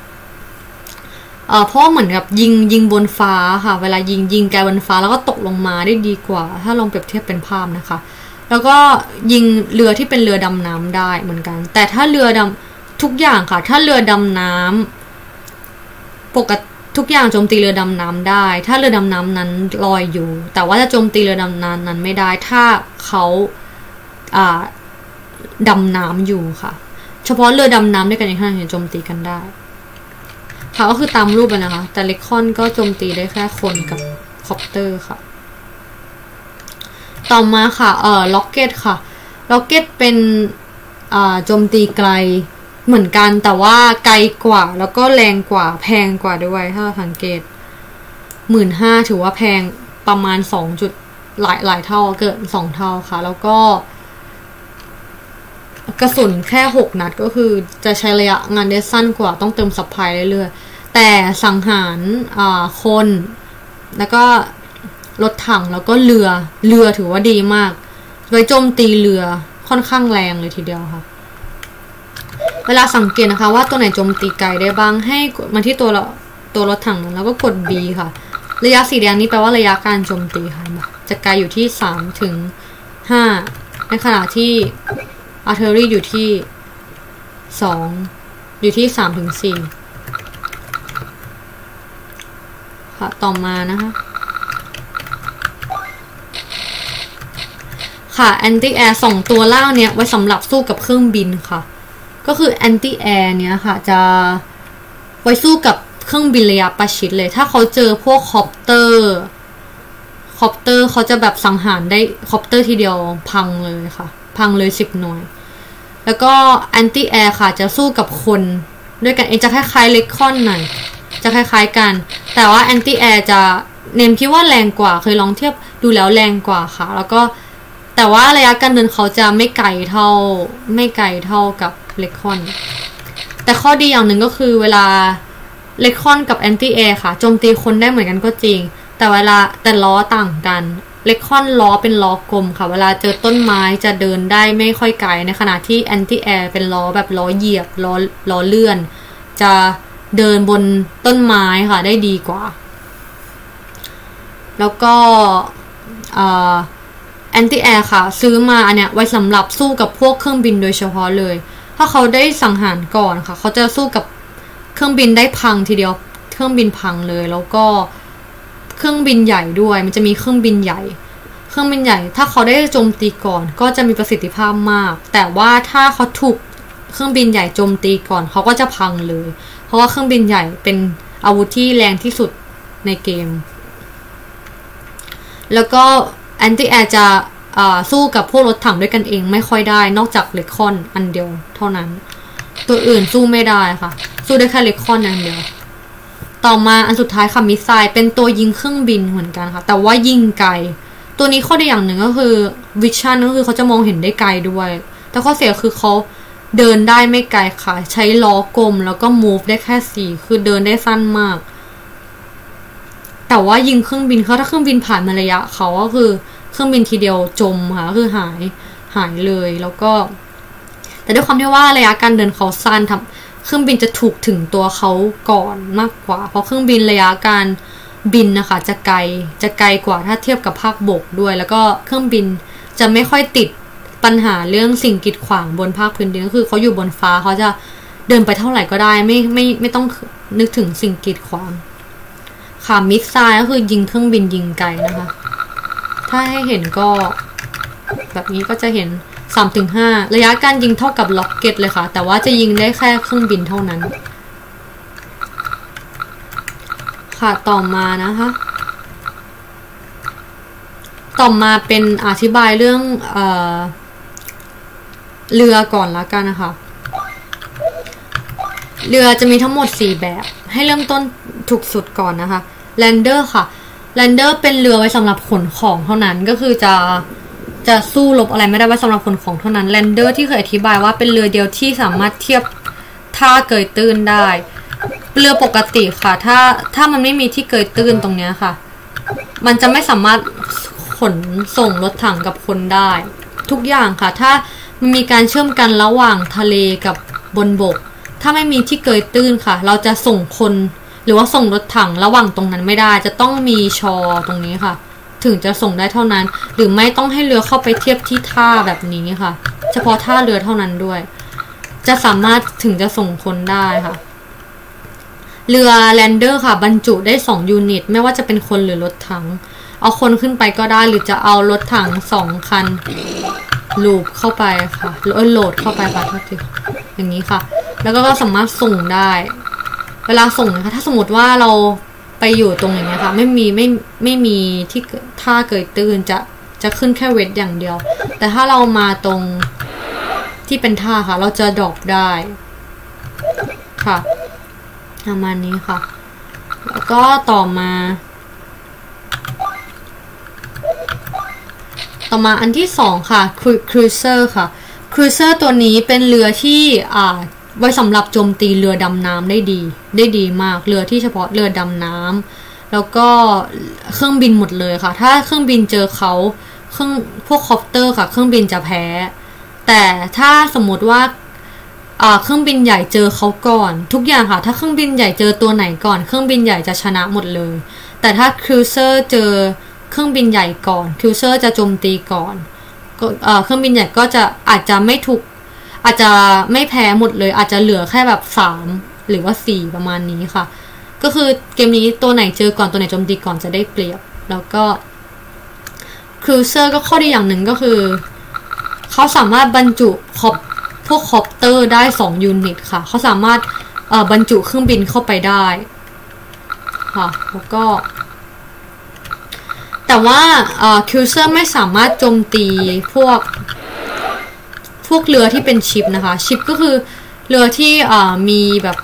เหมือนกับยิงบนฟ้าค่ะเวลายิงไกลบนฟ้าแล้วก็ตกลงมาได้ดีกว่าถ้าลองเปรียบเทียบเป็นภาพนะคะแล้วก็ยิงเรือที่เป็นเรือดำน้ำได้เหมือนกันแต่ถ้าเรือดำทุกอย่างค่ะถ้าเรือดำน้ำปกติทุกอย่างโจมตีเรือดำน้ำได้ถ้าเรือดำน้ำนั้นลอยอยู่แต่ว่าจะโจมตีเรือดำน้ำนั้นไม่ได้ถ้าเขาดำน้ำอยู่ค่ะเฉพาะเรือดำน้ำด้วยกันเองเท่านั้นโจมตีกันได้ค่ะก็คือตามรูปนะคะแต่เล็กคอนก็โจมตีได้แค่คนกับคอปเตอร์ค่ะต่อมาค่ะล็อกเก็ตค่ะล็อกเก็ตเป็นโจมตีไกลเหมือนกันแต่ว่าไกลกว่าแล้วก็แรงกว่าแพงกว่าด้วยถ้าเราสังเกต 15,000 ถือว่าแพงประมาณ2 จุดหลายเท่าเกิน2 เท่าค่ะแล้วก็กระสุนแค่6 นัดก็คือจะใช้ระยะงานได้สั้นกว่าต้องเติมซัพพลายเรื่อยๆแต่สังหารคนแล้วก็รถถังแล้วก็เรือถือว่าดีมากไว้โจมตีเรือค่อนข้างแรงเลยทีเดียวค่ะเวลาสังเกตนะคะว่าตัวไหนโจมตีไกลได้บ้างให้มาที่ตัวรถถังแล้วก็กด B ค่ะระยะสีแดงนี้แปลว่าระยะการโจมตีค่ะจะไกลอยู่ที่3 ถึง 5ในขณะที่artillery อยู่ที่2อยู่ที่3 ถึง 4ค่ะต่อมานะคะค่ะ anti air 2 ตัวล่างเนี้ยไว้สำหรับสู้กับเครื่องบินค่ะก็คือ anti air เนี้ยค่ะจะไว้สู้กับเครื่องบินระยะประชิดเลยถ้าเขาเจอพวกคอปเตอร์เขาจะแบบสังหารได้คอปเตอร์ทีเดียวพังเลยค่ะพังเลย10 หน่วยแล้วก็ anti air ค่ะจะสู้กับคนด้วยกันเองจะคล้ายๆเล็กคอนหน่อยจะคล้ายๆกันแต่ว่า anti air จะเน้นคิดว่าแรงกว่าเคยลองเทียบดูแล้วแรงกว่าค่ะแล้วก็แต่ว่าระยะการเดินเขาจะไม่ไกลเท่ากับเล็กคอนแต่ข้อดีอย่างหนึ่งก็คือเวลาเล็กคอนกับ anti air ค่ะโจมตีคนได้เหมือนกันก็จริงแต่ล้อต่างกันเล็กคอนล้อเป็นล้อกลมค่ะเวลาเจอต้นไม้จะเดินได้ไม่ค่อยไกลในขณะที่ anti air เป็นล้อแบบล้อเหยียบล้อเลื่อนจะเดินบนต้นไม้ค่ะได้ดีกว่าแล้วก็anti air ค่ะซื้อมาอันเนี้ยไว้สำหรับสู้กับพวกเครื่องบินโดยเฉพาะเลยถ้าเขาได้สังหารก่อนค่ะเขาจะสู้กับเครื่องบินได้พังทีเดียวเครื่องบินพังเลยแล้วก็เครื่องบินใหญ่ด้วยมันจะมีเครื่องบินใหญ่ถ้าเขาได้โจมตีก่อนก็จะมีประสิทธิภาพมากแต่ว่าถ้าเขาถูกเครื่องบินใหญ่โจมตีก่อนเขาก็จะพังเลยเพราะว่าเครื่องบินใหญ่เป็นอาวุธที่แรงที่สุดในเกมแล้วก็anti air จะสู้กับพวกรถถังด้วยกันเองไม่ค่อยได้นอกจากเล็กคอนอันเดียวเท่านั้นตัวอื่นสู้ไม่ได้ค่ะสู้ได้แค่เล็กคอนอันเดียวต่อมาอันสุดท้ายค่ะมิสไซล์เป็นตัวยิงเครื่องบินเหมือนกันค่ะแต่ว่ายิงไกลตัวนี้ข้อดีอย่างหนึ่งก็คือวิชั่นก็คือเขาจะมองเห็นได้ไกลด้วยแต่ข้อเสียคือเขาเดินได้ไม่ไกลค่ะใช้ล้อกลมแล้วก็ move ได้แค่4คือเดินได้สั้นมากแต่ว่ายิงเครื่องบินถ้าเครื่องบินผ่านมาระยะเขาก็คือเครื่องบินทีเดียวจมค่ะก็คือหายเลยแล้วก็แต่ด้วยความที่ว่าระยะการเดินเขาสั้นทำเครื่องบินจะถูกถึงตัวเขาก่อนมากกว่าเพราะเครื่องบินระยะการบินนะคะจะไกลกว่าถ้าเทียบกับภาคบกด้วยแล้วก็เครื่องบินจะไม่ค่อยติดปัญหาเรื่องสิ่งกีดขวางบนภาคพื้นดินก็คือเขาอยู่บนฟ้าเขาจะเดินไปเท่าไหร่ก็ได้ไม่ต้องนึกถึงสิ่งกีดขวางค่ะมิสไซล์ก็คือยิงเครื่องบินยิงไกลนะคะถ้าให้เห็นก็แบบนี้ก็จะเห็น 3-5 ระยะการยิงเท่ากับล็อกเก็ตเลยค่ะแต่ว่าจะยิงได้แค่เครื่องบินเท่านั้นค่ะต่อมานะคะต่อมาเป็นอธิบายเรื่องเรือก่อนละกันนะคะเรือจะมีทั้งหมด4แบบให้เริ่มต้นถูกสุดก่อนนะคะแลนเดอร์ค่ะแลนเดอร์เป็นเรือไว้สำหรับขนของเท่านั้นก็คือจะจะสู้รบอะไรไม่ได้ไว้สำหรับขนของเท่านั้นแลนเดอร์ที่เคยอธิบายว่าเป็นเรือเดียวที่สามารถเทียบท่าเกยตื้นได้เรือปกติค่ะถ้ามันไม่มีที่เกยตื้นตรงนี้ค่ะมันจะไม่สามารถขนส่งรถถังกับคนได้ทุกอย่างค่ะถ้ามันมีการเชื่อมกันระหว่างทะเลกับบนบกถ้าไม่มีที่เกยตื้นค่ะเราจะส่งคนหรือว่าส่งรถถังระหว่างตรงนั้นไม่ได้จะต้องมีชอตรงนี้ค่ะถึงจะส่งได้เท่านั้นหรือไม่ต้องให้เรือเข้าไปเทียบที่ท่าแบบนี้ค่ะเฉพาะท่าเรือเท่านั้นด้วยจะสามารถถึงจะส่งคนได้ค่ะเรือแลนเดอร์ค่ะบรรจุได้2ยูนิตไม่ว่าจะเป็นคนหรือรถถังเอาคนขึ้นไปก็ได้หรือจะเอารถถัง2คันลูปเข้าไปค่ะโหลดเข้าไปค่ะอย่างนี้ค่ะแล้วก็สามารถส่งได้เวลาส่งนะคะถ้าสมมติว่าเราไปอยู่ตรงอย่างเงี้ยค่ะไม่มีที่ท่าเกยตื้นจะขึ้นแค่เวทอย่างเดียวแต่ถ้าเรามาตรงที่เป็นท่าค่ะเราจะดรอปได้ค่ะประมาณนี้ค่ะแล้วก็ต่อมาอันที่2ค่ะครูเซอร์ค่ะครูเซอร์ตัวนี้เป็นเรือที่ไว้สำหรับโจมตีเรือดำน้ำได้ดีมากเรือที่เฉพาะเรือดำน้ำแล้วก็เครื่องบินหมดเลยค่ะถ้าเครื่องบินเจอเขาพวกคอปเตอร์ค่ะเครื่องบินจะแพ้แต่ถ้าสมมติว่าเครื่องบินใหญ่เจอเขาก่อนทุกอย่างค่ะถ้าเครื่องบินใหญ่เจอตัวไหนก่อนเครื่องบินใหญ่จะชนะหมดเลยแต่ถ้าครูเซอร์เจอเครื่องบินใหญ่ก่อนครูเซอร์จะโจมตีก่อนเครื่องบินใหญ่ก็จะอาจจะไม่แพ้หมดเลยอาจจะเหลือแค่แบบ3หรือว่า4ประมาณนี้ค่ะก็คือเกมนี้ตัวไหนเจอก่อนตัวไหนโจมตีก่อนจะได้เปรียบแล้วก็ครูเซอร์ก็ข้อดีอย่างหนึ่งก็คือเขาสามารถบรรจุพวกคอปเตอร์ได้2ยูนิตค่ะเขาสามารถบรรจุเครื่องบินเข้าไปได้ค่ะแล้วก็แต่ว่าคิวเซอร์ไม่สามารถโจมตีพวกเรือที่เป็นชิปนะคะชิปก็คือเรือที่มีแบบ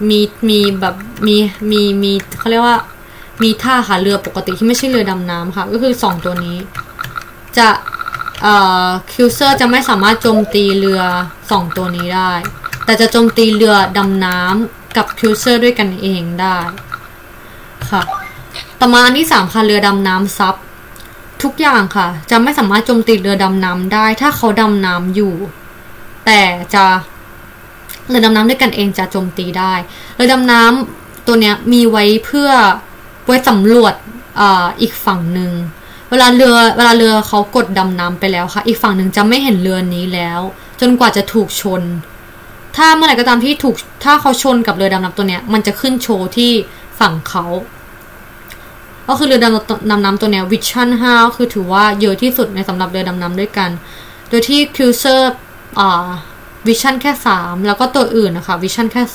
มีเขาเรียกว่ามีท่าค่ะเรือปกติที่ไม่ใช่เรือดำน้ำค่ะก็คือ2ตัวนี้จะคิวเซอร์จะไม่สามารถโจมตีเรือ2ตัวนี้ได้แต่จะโจมตีเรือดำน้ำกับคิวเซอร์ด้วยกันเองได้ค่ะต่อมาอันที่3ค่ะเรือดำน้ำซับทุกอย่างค่ะจะไม่สามารถโจมตีเรือดำน้ำได้ถ้าเขาดำน้ำอยู่แต่เรือดำน้ำด้วยกันเองจะโจมตีได้เรือดำน้ำตัวเนี้ยมีไว้เพื่อไว้สำรวจอีกฝั่งหนึ่งเวลาเรือเขากดดำน้ำไปแล้วค่ะอีกฝั่งหนึ่งจะไม่เห็นเรือนี้แล้วจนกว่าจะถูกชนถ้าเมื่อไหร่ก็ตามที่ถ้าเขาชนกับเรือดำน้ำตัวเนี้ยมันจะขึ้นโชว์ที่ฝั่งเขาก็คือเรือดำน้ำตัวเนี้ยวิชั่น5คือถือว่าเยอะที่สุดในสำหรับเรือดำน้ำด้วยกันโดยที่ครูเซอร์วิชั่นแค่3แล้วก็ตัวอื่นนะคะวิชั่นแค่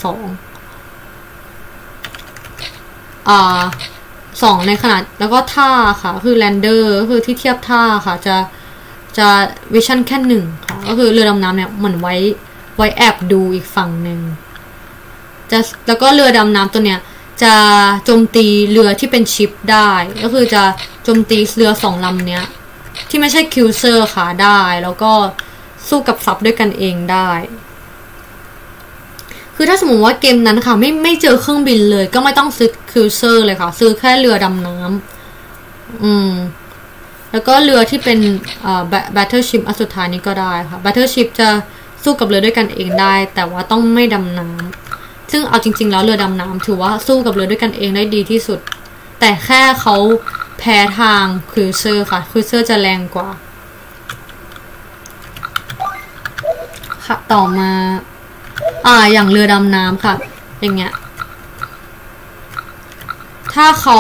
2ในขนาดแล้วก็ท่าค่ะคือแลนเดอร์คือที่เทียบท่าค่ะจะวิชั่นแค่1ค่ะก็คือเรือดำน้ำเนี่ยเหมือนไว้แอบดูอีกฝั่งหนึ่งแล้วก็เรือดำน้ำตัวเนี้ยจะโจมตีเรือที่เป็นชิปได้ก็คือจะโจมตีเรือ2ลำเนี้ยที่ไม่ใช่คิวเซอร์ค่ะได้แล้วก็สู้กับซับด้วยกันเองได้คือถ้าสมมติว่าเกมนั้นค่ะไม่เจอเครื่องบินเลยก็ไม่ต้องซื้อคิวเซอร์เลยค่ะซื้อแค่เรือดำน้ำแล้วก็เรือที่เป็นBattleship อันสุดท้ายนี้ก็ได้ค่ะ Battleship จะสู้กับเรือด้วยกันเองได้แต่ว่าต้องไม่ดำน้ำซึ่งเอาจริงๆแล้วเรือดำน้ำถือว่าสู้กับเรือด้วยกันเองได้ดีที่สุดแต่แค่เขาแพ้ทางครูเซอร์ค่ะครูเซอร์จะแรงกว่าค่ะต่อมาอย่างเรือดำน้ำค่ะอย่างเงี้ยถ้าเขา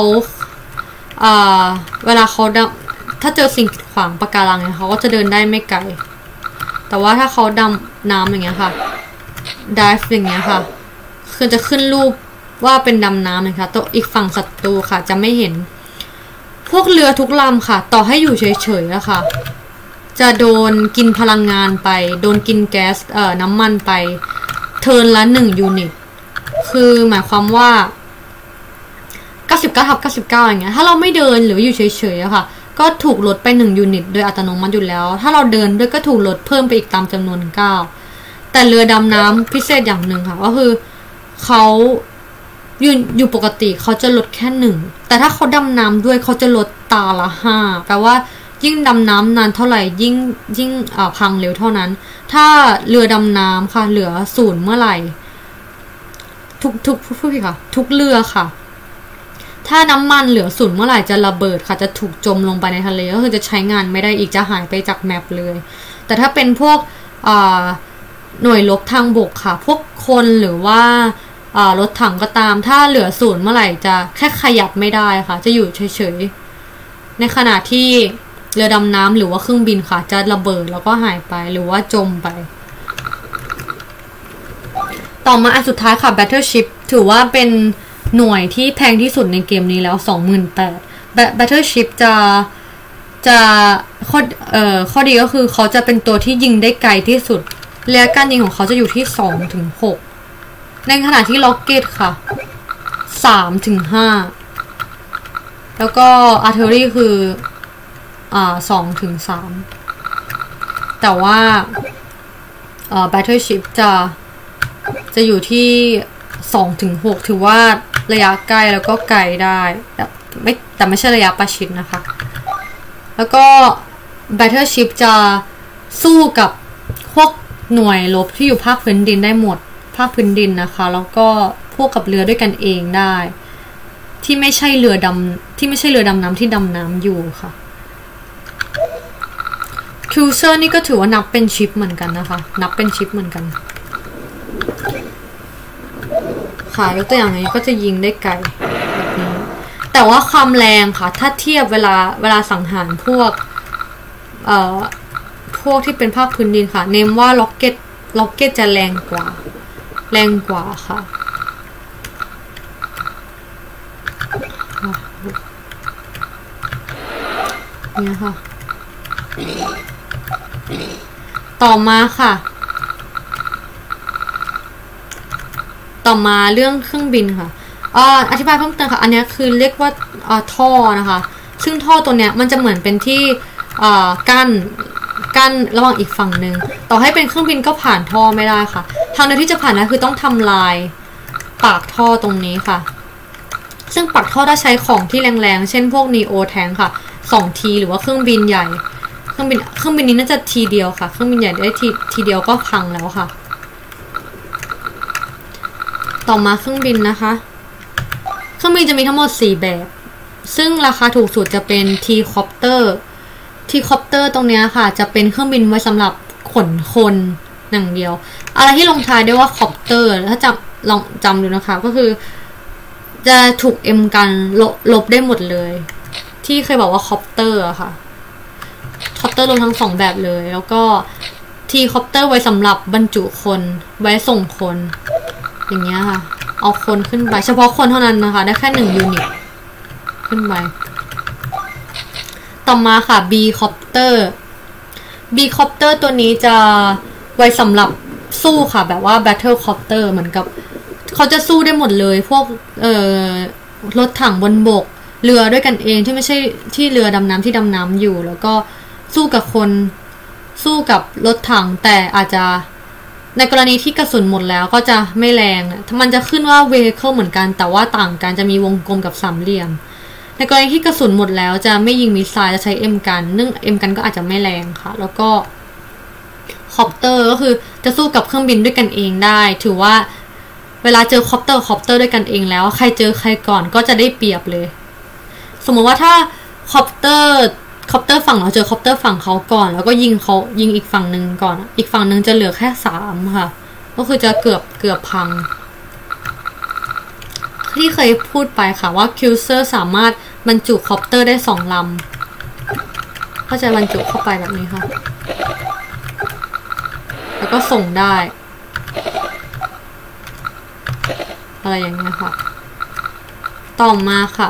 เวลาเขาถ้าเจอสิ่งกีดขวางปะการังเนี่ยเขาก็จะเดินได้ไม่ไกลแต่ว่าถ้าเขาดำน้ำอย่างเงี้ยค่ะdiveอย่างเงี้ยค่ะคือจะขึ้นรูปว่าเป็นดำน้ำนะคะตัวอีกฝั่งศัตรูค่ะจะไม่เห็นพวกเรือทุกลำค่ะต่อให้อยู่เฉยๆอะค่ะจะโดนกินพลังงานไปโดนกินแก๊สน้ำมันไปเทิร์นละ1ยูนิตคือหมายความว่า99/99อย่างเงี้ยถ้าเราไม่เดินหรืออยู่เฉยๆอะค่ะก็ก็ถูกลดไป1ยูนิตโดยอัตโนมัติอยู่แล้วถ้าเราเดินด้วยก็ถูกลดเพิ่มไปอีกตามจำนวน9แต่เรือดำน้ำพิเศษอย่างหนึ่งค่ะก็คือเขาอยู่ปกติเขาจะลดแค่1แต่ถ้าเขาดำน้ำด้วยเขาจะลดตาละ5แปลว่ายิ่งดำน้ำนานเท่าไหร่ยิ่งพังเร็วเท่านั้นถ้าเรือดำน้ำค่ะเหลือ0เมื่อไหร่พูดผิดค่ะทุกเรือค่ะถ้าน้ำมันเหลือ0เมื่อไหร่จะระเบิดค่ะจะถูกจมลงไปในทะเลก็คือจะใช้งานไม่ได้อีกจะหายไปจากแมปเลยแต่ถ้าเป็นพวกหน่วยรบทางบกค่ะพวกคนหรือว่ารถถังก็ตามถ้าเหลือ0เมื่อไหร่จะแค่ขยับไม่ได้ค่ะจะอยู่เฉยๆในขณะที่เรือดำน้ำหรือว่าเครื่องบินค่ะจะระเบิดแล้วก็หายไปหรือว่าจมไปต่อมาอันสุดท้ายค่ะ Battleship ถือว่าเป็นหน่วยที่แพงที่สุดในเกมนี้แล้ว 28,000 Battleship จะข้อดีก็คือเขาจะเป็นตัวที่ยิงได้ไกลที่สุดระยะการยิงของเขาจะอยู่ที่ 2-6 ในขณะที่ Rocket ค่ะ 3-5 แล้วก็ Artillery คือ2-3 แต่ว่าBattleship จะอยู่ที่ 2-6 ถือว่าระยะใกล้แล้วก็ไกลได้แต่ไม่ใช่ระยะประชิดนะคะแล้วก็ Battleship จะสู้กับพวกหน่วยรบที่อยู่ภาคพื้นดินได้หมดภาคพื้นดินนะคะแล้วก็พวกกับเรือด้วยกันเองได้ที่ไม่ใช่เรือดำน้ำที่ดำน้ำอยู่ค่ะCruiser นี่ก็ถือว่านับเป็นชิปเหมือนกันนะคะนับเป็นชิปเหมือนกันค่ะยกตัวอย่างนี้ก็จะยิงได้ไกลแบบนี้แต่ว่าความแรงค่ะถ้าเทียบเวลาสังหารพวกที่เป็นภาคพื้นดินค่ะเนมว่าล็อกเก็ตจะแรงกว่าค่ะนี่ค่ะต่อมาค่ะเรื่องเครื่องบินค่ะอธิบายเพิ่มเติมค่ะอันนี้คือเรียกว่าท่อนะคะซึ่งท่อตัวเนี้ยมันจะเหมือนเป็นที่กั้นระหว่างอีกฝั่งหนึ่งต่อให้เป็นเครื่องบินก็ผ่านท่อไม่ได้ค่ะทางเดียวที่จะผ่านได้คือต้องทำลายปากท่อตรงนี้ค่ะซึ่งปากท่อถ้าใช้ของที่แรงๆเช่นพวก Neo Tank ค่ะ2 ทีหรือว่าเครื่องบินใหญ่เครื่องบินนี้น่าจะทีเดียวค่ะเครื่องบินใหญ่ได้ทีเดียวก็พังแล้วค่ะต่อมาเครื่องบินนะคะเครื่องบินจะมีทั้งหมด4แบบซึ่งราคาถูกสุดจะเป็น T-Copter ตรงนี้ค่ะจะเป็นเครื่องบินไว้สำหรับขนคนอย่างเดียวอะไรที่ลงท้ายด้วยว่า Copter ถ้าลองจำดูนะคะก็คือจะถูกกันลบได้หมดเลยที่เคยบอกว่า Copter อะค่ะ Copter ลงทั้ง2แบบเลยแล้วก็ T-Copter ไว้สำหรับบรรจุคนไว้ส่งคนอย่างเงี้ยค่ะเอาคนขึ้นไปเฉพาะคนเท่านั้นนะคะได้แค่1ยูนิตขึ้นไปต่อมาค่ะ B-Copter ตัวนี้จะไว้สำหรับสู้ค่ะแบบว่า Battle Copter เหมือนกับเขาจะสู้ได้หมดเลยพวกรถถังบนบกเรือด้วยกันเองที่ไม่ใช่ที่เรือดำน้ำที่ดำน้ำอยู่แล้วก็สู้กับคนสู้กับรถถังแต่อาจจะในกรณีที่กระสุนหมดแล้วก็จะไม่แรงมันจะขึ้นว่า vehicle เหมือนกันแต่ว่าต่างกันจะมีวงกลมกับสามเหลี่ยมในกรณีที่กระสุนหมดแล้วจะไม่ยิงมิสไซล์จะใช้ M กันซึ่ง M กันก็อาจจะไม่แรงค่ะแล้วก็คอปเตอร์ก็คือจะสู้กับเครื่องบินด้วยกันเองได้ถือว่าเวลาเจอคอปเตอร์ด้วยกันเองแล้วใครเจอใครก่อนก็จะได้เปรียบเลยสมมติว่าถ้าคอปเตอร์ฝั่งเราเจอคอปเตอร์ฝั่งเขาก่อนแล้วก็ยิงอีกฝั่งหนึ่งก่อนอีกฝั่งหนึ่งจะเหลือแค่3ค่ะก็คือจะเกือบพังที่เคยพูดไปค่ะว่าคิวเซอร์สามารถบรรจุคอปเตอร์ได้2 ลำก็จะบรรจุเข้าไปแบบนี้ค่ะแล้วก็ส่งได้อะไรอย่างเงี้ยค่ะต่อมาค่ะ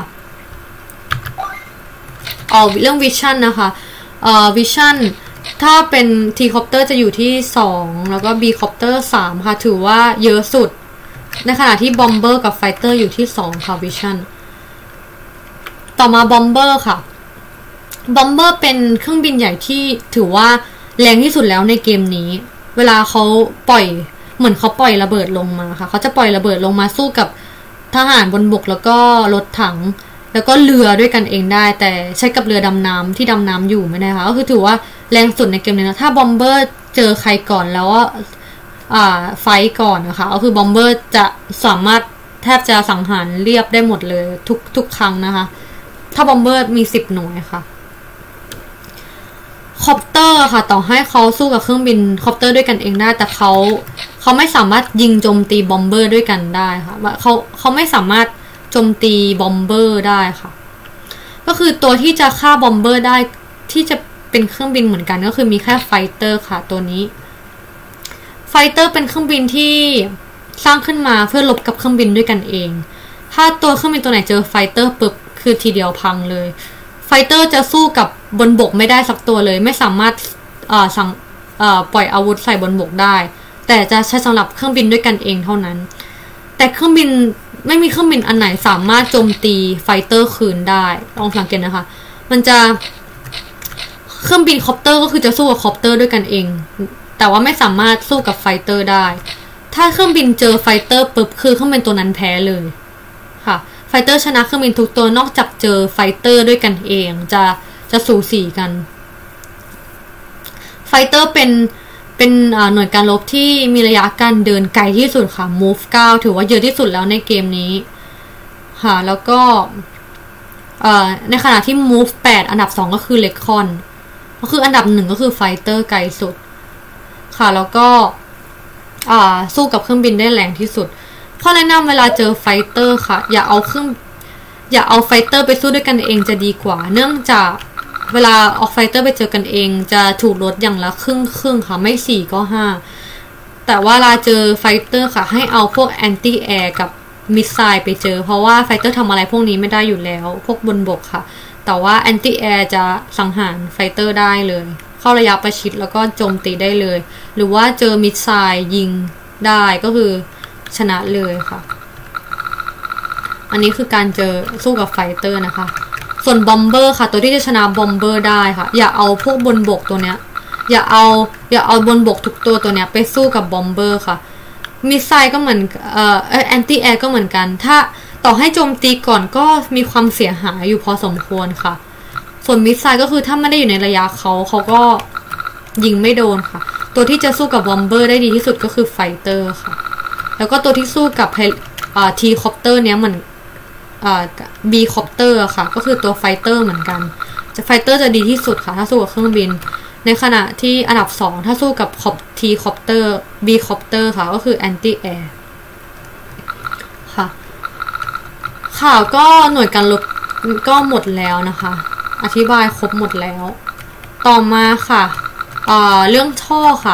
เรื่องวิชั่นนะคะวิชั่นถ้าเป็น T-Copter จะอยู่ที่2แล้วก็ B-Copter 3ค่ะถือว่าเยอะสุดในขณะที่ Bomber กับ Fighter อยู่ที่2ค่ะวิชั่นต่อมา Bomber ค่ะบอมเบอร์เป็นเครื่องบินใหญ่ที่ถือว่าแรงที่สุดแล้วในเกมนี้เวลาเขาปล่อยเหมือนเขาปล่อยระเบิดลงมาค่ะเขาจะปล่อยระเบิดลงมาสู้กับทหารบนบกแล้วก็รถถังแล้วก็เรือด้วยกันเองได้แต่ใช้กับเรือดำน้ำที่ดำน้ำอยู่ไม่ได้ค่ะก็คือถือว่าแรงสุดในเกมนี้นะถ้าบอมเบอร์เจอใครก่อนแล้วไฟก่อนนะคะก็คือบอมเบอร์จะสามารถแทบจะสังหารเรียบได้หมดเลยทุกครั้งนะคะถ้าบอมเบอร์มี10 หน่วยค่ะคอปเตอร์ค่ะต่อให้เขาสู้กับเครื่องบินคอปเตอร์ด้วยกันเองได้แต่เขาไม่สามารถยิงโจมตีบอมเบอร์ด้วยกันได้ค่ะเขาไม่สามารถโจมตีบอมเบอร์ได้ค่ะก็คือตัวที่จะฆ่าบอมเบอร์ได้ที่จะเป็นเครื่องบินเหมือนกันก็คือมีแค่ไฟเตอร์ค่ะตัวนี้ไฟเตอร์เป็นเครื่องบินที่สร้างขึ้นมาเพื่อรบกับเครื่องบินด้วยกันเองถ้าตัวเครื่องบินตัวไหนเจอไฟเตอร์ปุ๊บคือทีเดียวพังเลยไฟเตอร์จะสู้กับบนบกไม่ได้สักตัวเลยไม่สามารถปล่อยอาวุธใส่บนบกได้แต่จะใช้สำหรับเครื่องบินด้วยกันเองเท่านั้นแต่เครื่องบินไม่มีเครื่องบินอันไหนสามารถโจมตีไฟเตอร์คืนได้ลองสังเกตนะคะมันจะเครื่องบินคอปเตอร์ก็คือจะสู้กับคอปเตอร์ด้วยกันเองแต่ว่าไม่สามารถสู้กับไฟเตอร์ได้ถ้าเครื่องบินเจอไฟเตอร์ปุ๊บคือเครื่องบินตัวนั้นแพ้เลยค่ะไฟเตอร์ชนะเครื่องบินทุกตัวนอกจากเจอไฟเตอร์ด้วยกันเองจะสูสีกันไฟเตอร์เป็นหน่วยการรบที่มีระยะการเดินไกลที่สุดค่ะ move 9ถือว่าเยอะที่สุดแล้วในเกมนี้ค่ะแล้วก็ในขณะที่ move 8อันดับ2ก็คือเลคอนก็คืออันดับ1ก็คือไฟเตอร์ไกลสุดค่ะแล้วก็สู้กับเครื่องบินได้แรงที่สุดข้อแนะนำเวลาเจอไฟเตอร์ค่ะอย่าเอาไฟเตอร์ไปสู้ด้วยกันเองจะดีกว่าเนื่องจากเวลาออกไฟเตอร์ไปเจอกันเองจะถูกลดอย่างละครึ่งค่ะไม่4ก็5แต่ว่าเวลาเจอไฟเตอร์ค่ะให้เอาพวกแอนตี้แอร์กับมิสไซล์ไปเจอเพราะว่าไฟเตอร์ทำอะไรพวกนี้ไม่ได้อยู่แล้วพวกบนบกค่ะแต่ว่าแอนตี้แอร์จะสังหารไฟเตอร์ได้เลยเข้าระยะประชิดแล้วก็โจมตีได้เลยหรือว่าเจอมิสไซล์ยิงได้ก็คือชนะเลยค่ะอันนี้คือการเจอสู้กับไฟเตอร์นะคะส่วนบอมเบอร์ค่ะตัวที่จะชนะบอมเบอร์ได้ค่ะอย่าเอาพวกบนบกตัวเนี้ยอย่าเอาบนบกทุกตัวเนี้ยไปสู้กับบอมเบอร์ค่ะมิสไซล์ก็เหมือนแอนตี้แอร์ก็เหมือนกันถ้าต่อให้โจมตีก่อนก็มีความเสียหายอยู่พอสมควรค่ะส่วนมิสไซล์ก็คือถ้าไม่ได้อยู่ในระยะเขาก็ยิงไม่โดนค่ะตัวที่จะสู้กับบอมเบอร์ได้ดีที่สุดก็คือไฟเตอร์ค่ะแล้วก็ตัวที่สู้กับทีคอปเตอร์เนี้ยเหมือนบีคอปเตอร์ค่ะก็คือตัวไฟเตอร์เหมือนกันไฟเตอร์จะดีที่สุดค่ะถ้าสู้กับเครื่องบินในขณะที่อันดับ2ถ้าสู้กับทีคอปเตอร์บีคอปเตอร์ค่ะก็คือแอนตี้แอร์ค่ะข่าวก็หน่วยการรบก็หมดแล้วนะคะอธิบายครบหมดแล้วต่อมาค่ะเรื่องท่อค่ะ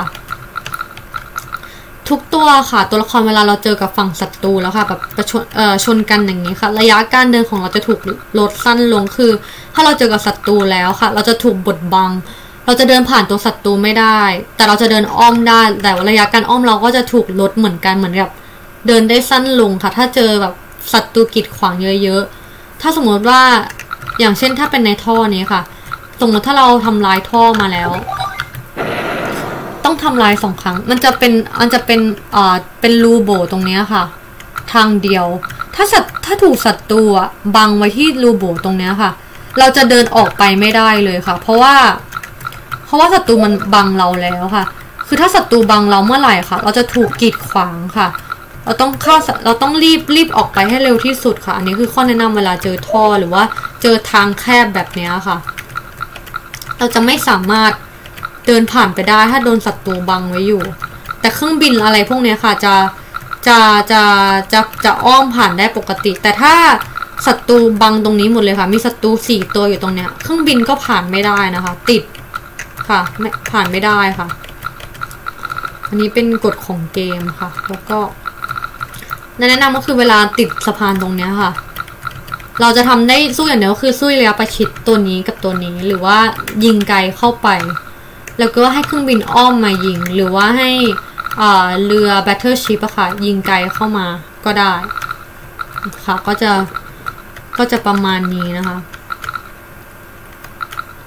ทุกตัวค่ะตัวละครเวลาเราเจอกับฝั่งศัตรูแล้วค่ะแบบชนกันอย่างนี้ค่ะระยะการเดินของเราจะถูกลดสั้นลงคือถ้าเราเจอกับศัตรูแล้วค่ะเราจะถูกบดบังเราจะเดินผ่านตัวศัตรูไม่ได้แต่เราจะเดินอ้อมได้แต่ระยะการอ้อมเราก็จะถูกลดเหมือนกันเหมือนกับเดินได้สั้นลงค่ะถ้าเจอแบบศัตรูกีดขวางเยอะๆถ้าสมมติว่าอย่างเช่นถ้าเป็นในท่อนี้ค่ะสมมติถ้าเราทำลายท่อมาแล้วต้องทำลาย2 ครั้งมันจะเป็นรูโบตรงนี้ค่ะทางเดียวถ้าถูกศัตรูบังไว้ที่รูโบตรงนี้ค่ะเราจะเดินออกไปไม่ได้เลยค่ะเพราะว่าศัตรูมันบังเราแล้วค่ะคือถ้าศัตรูบังเราเมื่อไหร่ค่ะเราจะถูกกีดขวางค่ะเราต้องรีบออกไปให้เร็วที่สุดค่ะอันนี้คือข้อแนะนำเวลาเจอท่อหรือว่าเจอทางแคบแบบนี้ค่ะเราจะไม่สามารถเดินผ่านไปได้ถ้าโดนศัตรูบังไว้อยู่แต่เครื่องบินอะไรพวกนี้ค่ะจะอ้อมผ่านได้ปกติแต่ถ้าศัตรูบังตรงนี้หมดเลยค่ะมีศัตรู4 ตัวอยู่ตรงเนี้ยเครื่องบินก็ผ่านไม่ได้นะคะติดค่ะไม่ผ่านไม่ได้ค่ะอันนี้เป็นกฎของเกมค่ะแล้วก็แนะนำก็คือเวลาติดสะพานตรงเนี้ยค่ะเราจะทำได้สู้อย่างเดียวคือสู้ระยะประชิดตัวนี้กับตัวนี้หรือว่ายิงไกลเข้าไปแล้วก็ให้เครื่องบินอ้อมมายิงหรือว่าให้เรือ Battleship อะค่ะยิงไกลเข้ามาก็ได้ค่ะก็จะประมาณนี้นะคะ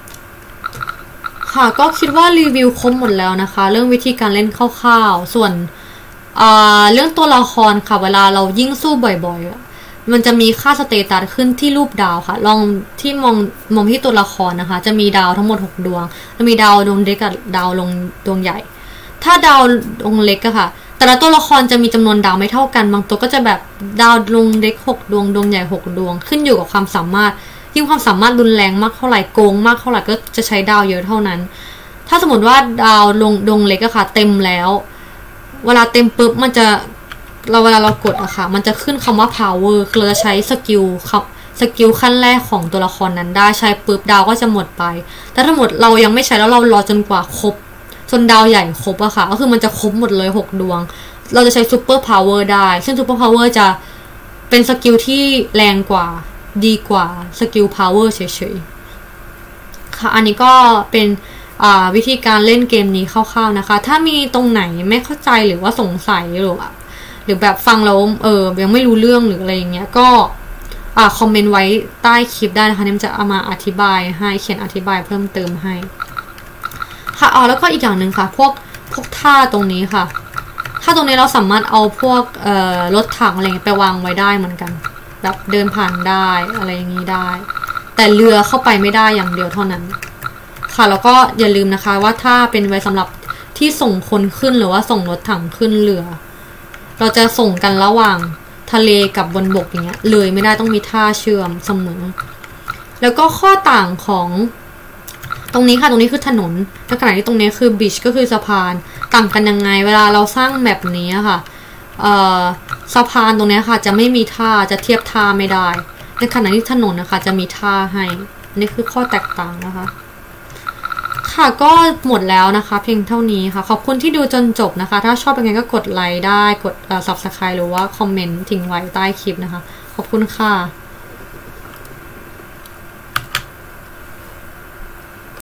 ค่ะก็คิดว่ารีวิวครบหมดแล้วนะคะเรื่องวิธีการเล่นคร่าวๆส่วนเรื่องตัวละครค่ะเวลาเรายิ่งสู้บ่อยๆมันจะมีค่าสเตตัสขึ้นที่รูปดาวค่ะลองที่มองที่ตัวละครนะคะจะมีดาวทั้งหมด6ดวงจะมีดาวดวงเล็กกับดาวดวงใหญ่ถ้าดาวดวงเล็กอะค่ะแต่ละตัวละครจะมีจำนวนดาวไม่เท่ากันบางตัวก็จะแบบดาวดวงเล็ก6ดวงดวงใหญ่6ดวงขึ้นอยู่กับความสามารถยิ่งความสามารถรุนแรงมากเท่าไหร่โกงมากเท่าไหร่ก็จะใช้ดาวเยอะเท่านั้นถ้าสมมติว่าดาวดวงเล็กอะค่ะเต็มแล้วเวลาเต็มปุ๊บมันจะเวลาเรากดอะค่ะมันจะขึ้นคำว่า power คือเราจะใช้สกิลขั้นแรกของตัวละครนั้นได้ใช้ปุ๊บดาวก็จะหมดไปแต่ถ้าหมดเรายังไม่ใช้แล้วเรารอจนกว่าครบจนดาวใหญ่ครบอะค่ะก็คือมันจะครบหมดเลย6ดวงเราจะใช้ซูเปอร์พาวเวอร์ได้ซึ่งซูเปอร์พาวเวอร์จะเป็นสกิลที่แรงกว่าดีกว่าสกิลพาวเวอร์เฉยๆค่ะอันนี้ก็เป็นวิธีการเล่นเกมนี้คร่าวๆนะคะถ้ามีตรงไหนไม่เข้าใจหรือว่าสงสัยหรือแบบฟังแล้วยังไม่รู้เรื่องหรืออะไรอย่างเงี้ยก็คอมเมนต์ไว้ใต้คลิปได้นะคะเนี่ยจะเอามาอธิบายให้เขียนอธิบายเพิ่มเติมให้ค่ะแล้วก็อีกอย่างหนึ่งค่ะพวกท่าตรงนี้ค่ะถ้าตรงนี้เราสามารถเอาพวกรถถังอะไรไปวางไว้ได้เหมือนกันแบบเดินผ่านได้อะไรอย่างนี้ได้แต่เรือเข้าไปไม่ได้อย่างเดียวเท่านั้นค่ะแล้วก็อย่าลืมนะคะว่าถ้าเป็นไว้สำหรับที่ส่งคนขึ้นหรือว่าส่งรถถังขึ้นเรือเราจะส่งกันระหว่างทะเลกับบนบกอย่างเงี้ยเลยไม่ได้ต้องมีท่าเชื่อมเสมอแล้วก็ข้อต่างของตรงนี้ค่ะตรงนี้คือถนนในขณะที่ตรงนี้คือบีชก็คือสะพานต่างกันยังไงเวลาเราสร้างแบบนี้ค่ะสะพานตรงนี้ค่ะจะไม่มีท่าจะเทียบท่าไม่ได้ในขณะที่ถนนนะคะจะมีท่าให้นี่คือข้อแตกต่างนะคะค่ะก็หมดแล้วนะคะเพียงเท่านี้ค่ะขอบคุณที่ดูจนจบนะคะถ้าชอบเป็นไงก็กดไลค์ได้กดsubscribe หรือว่าคอมเมนต์ทิ้งไว้ใต้คลิปนะคะขอบคุณค่ะ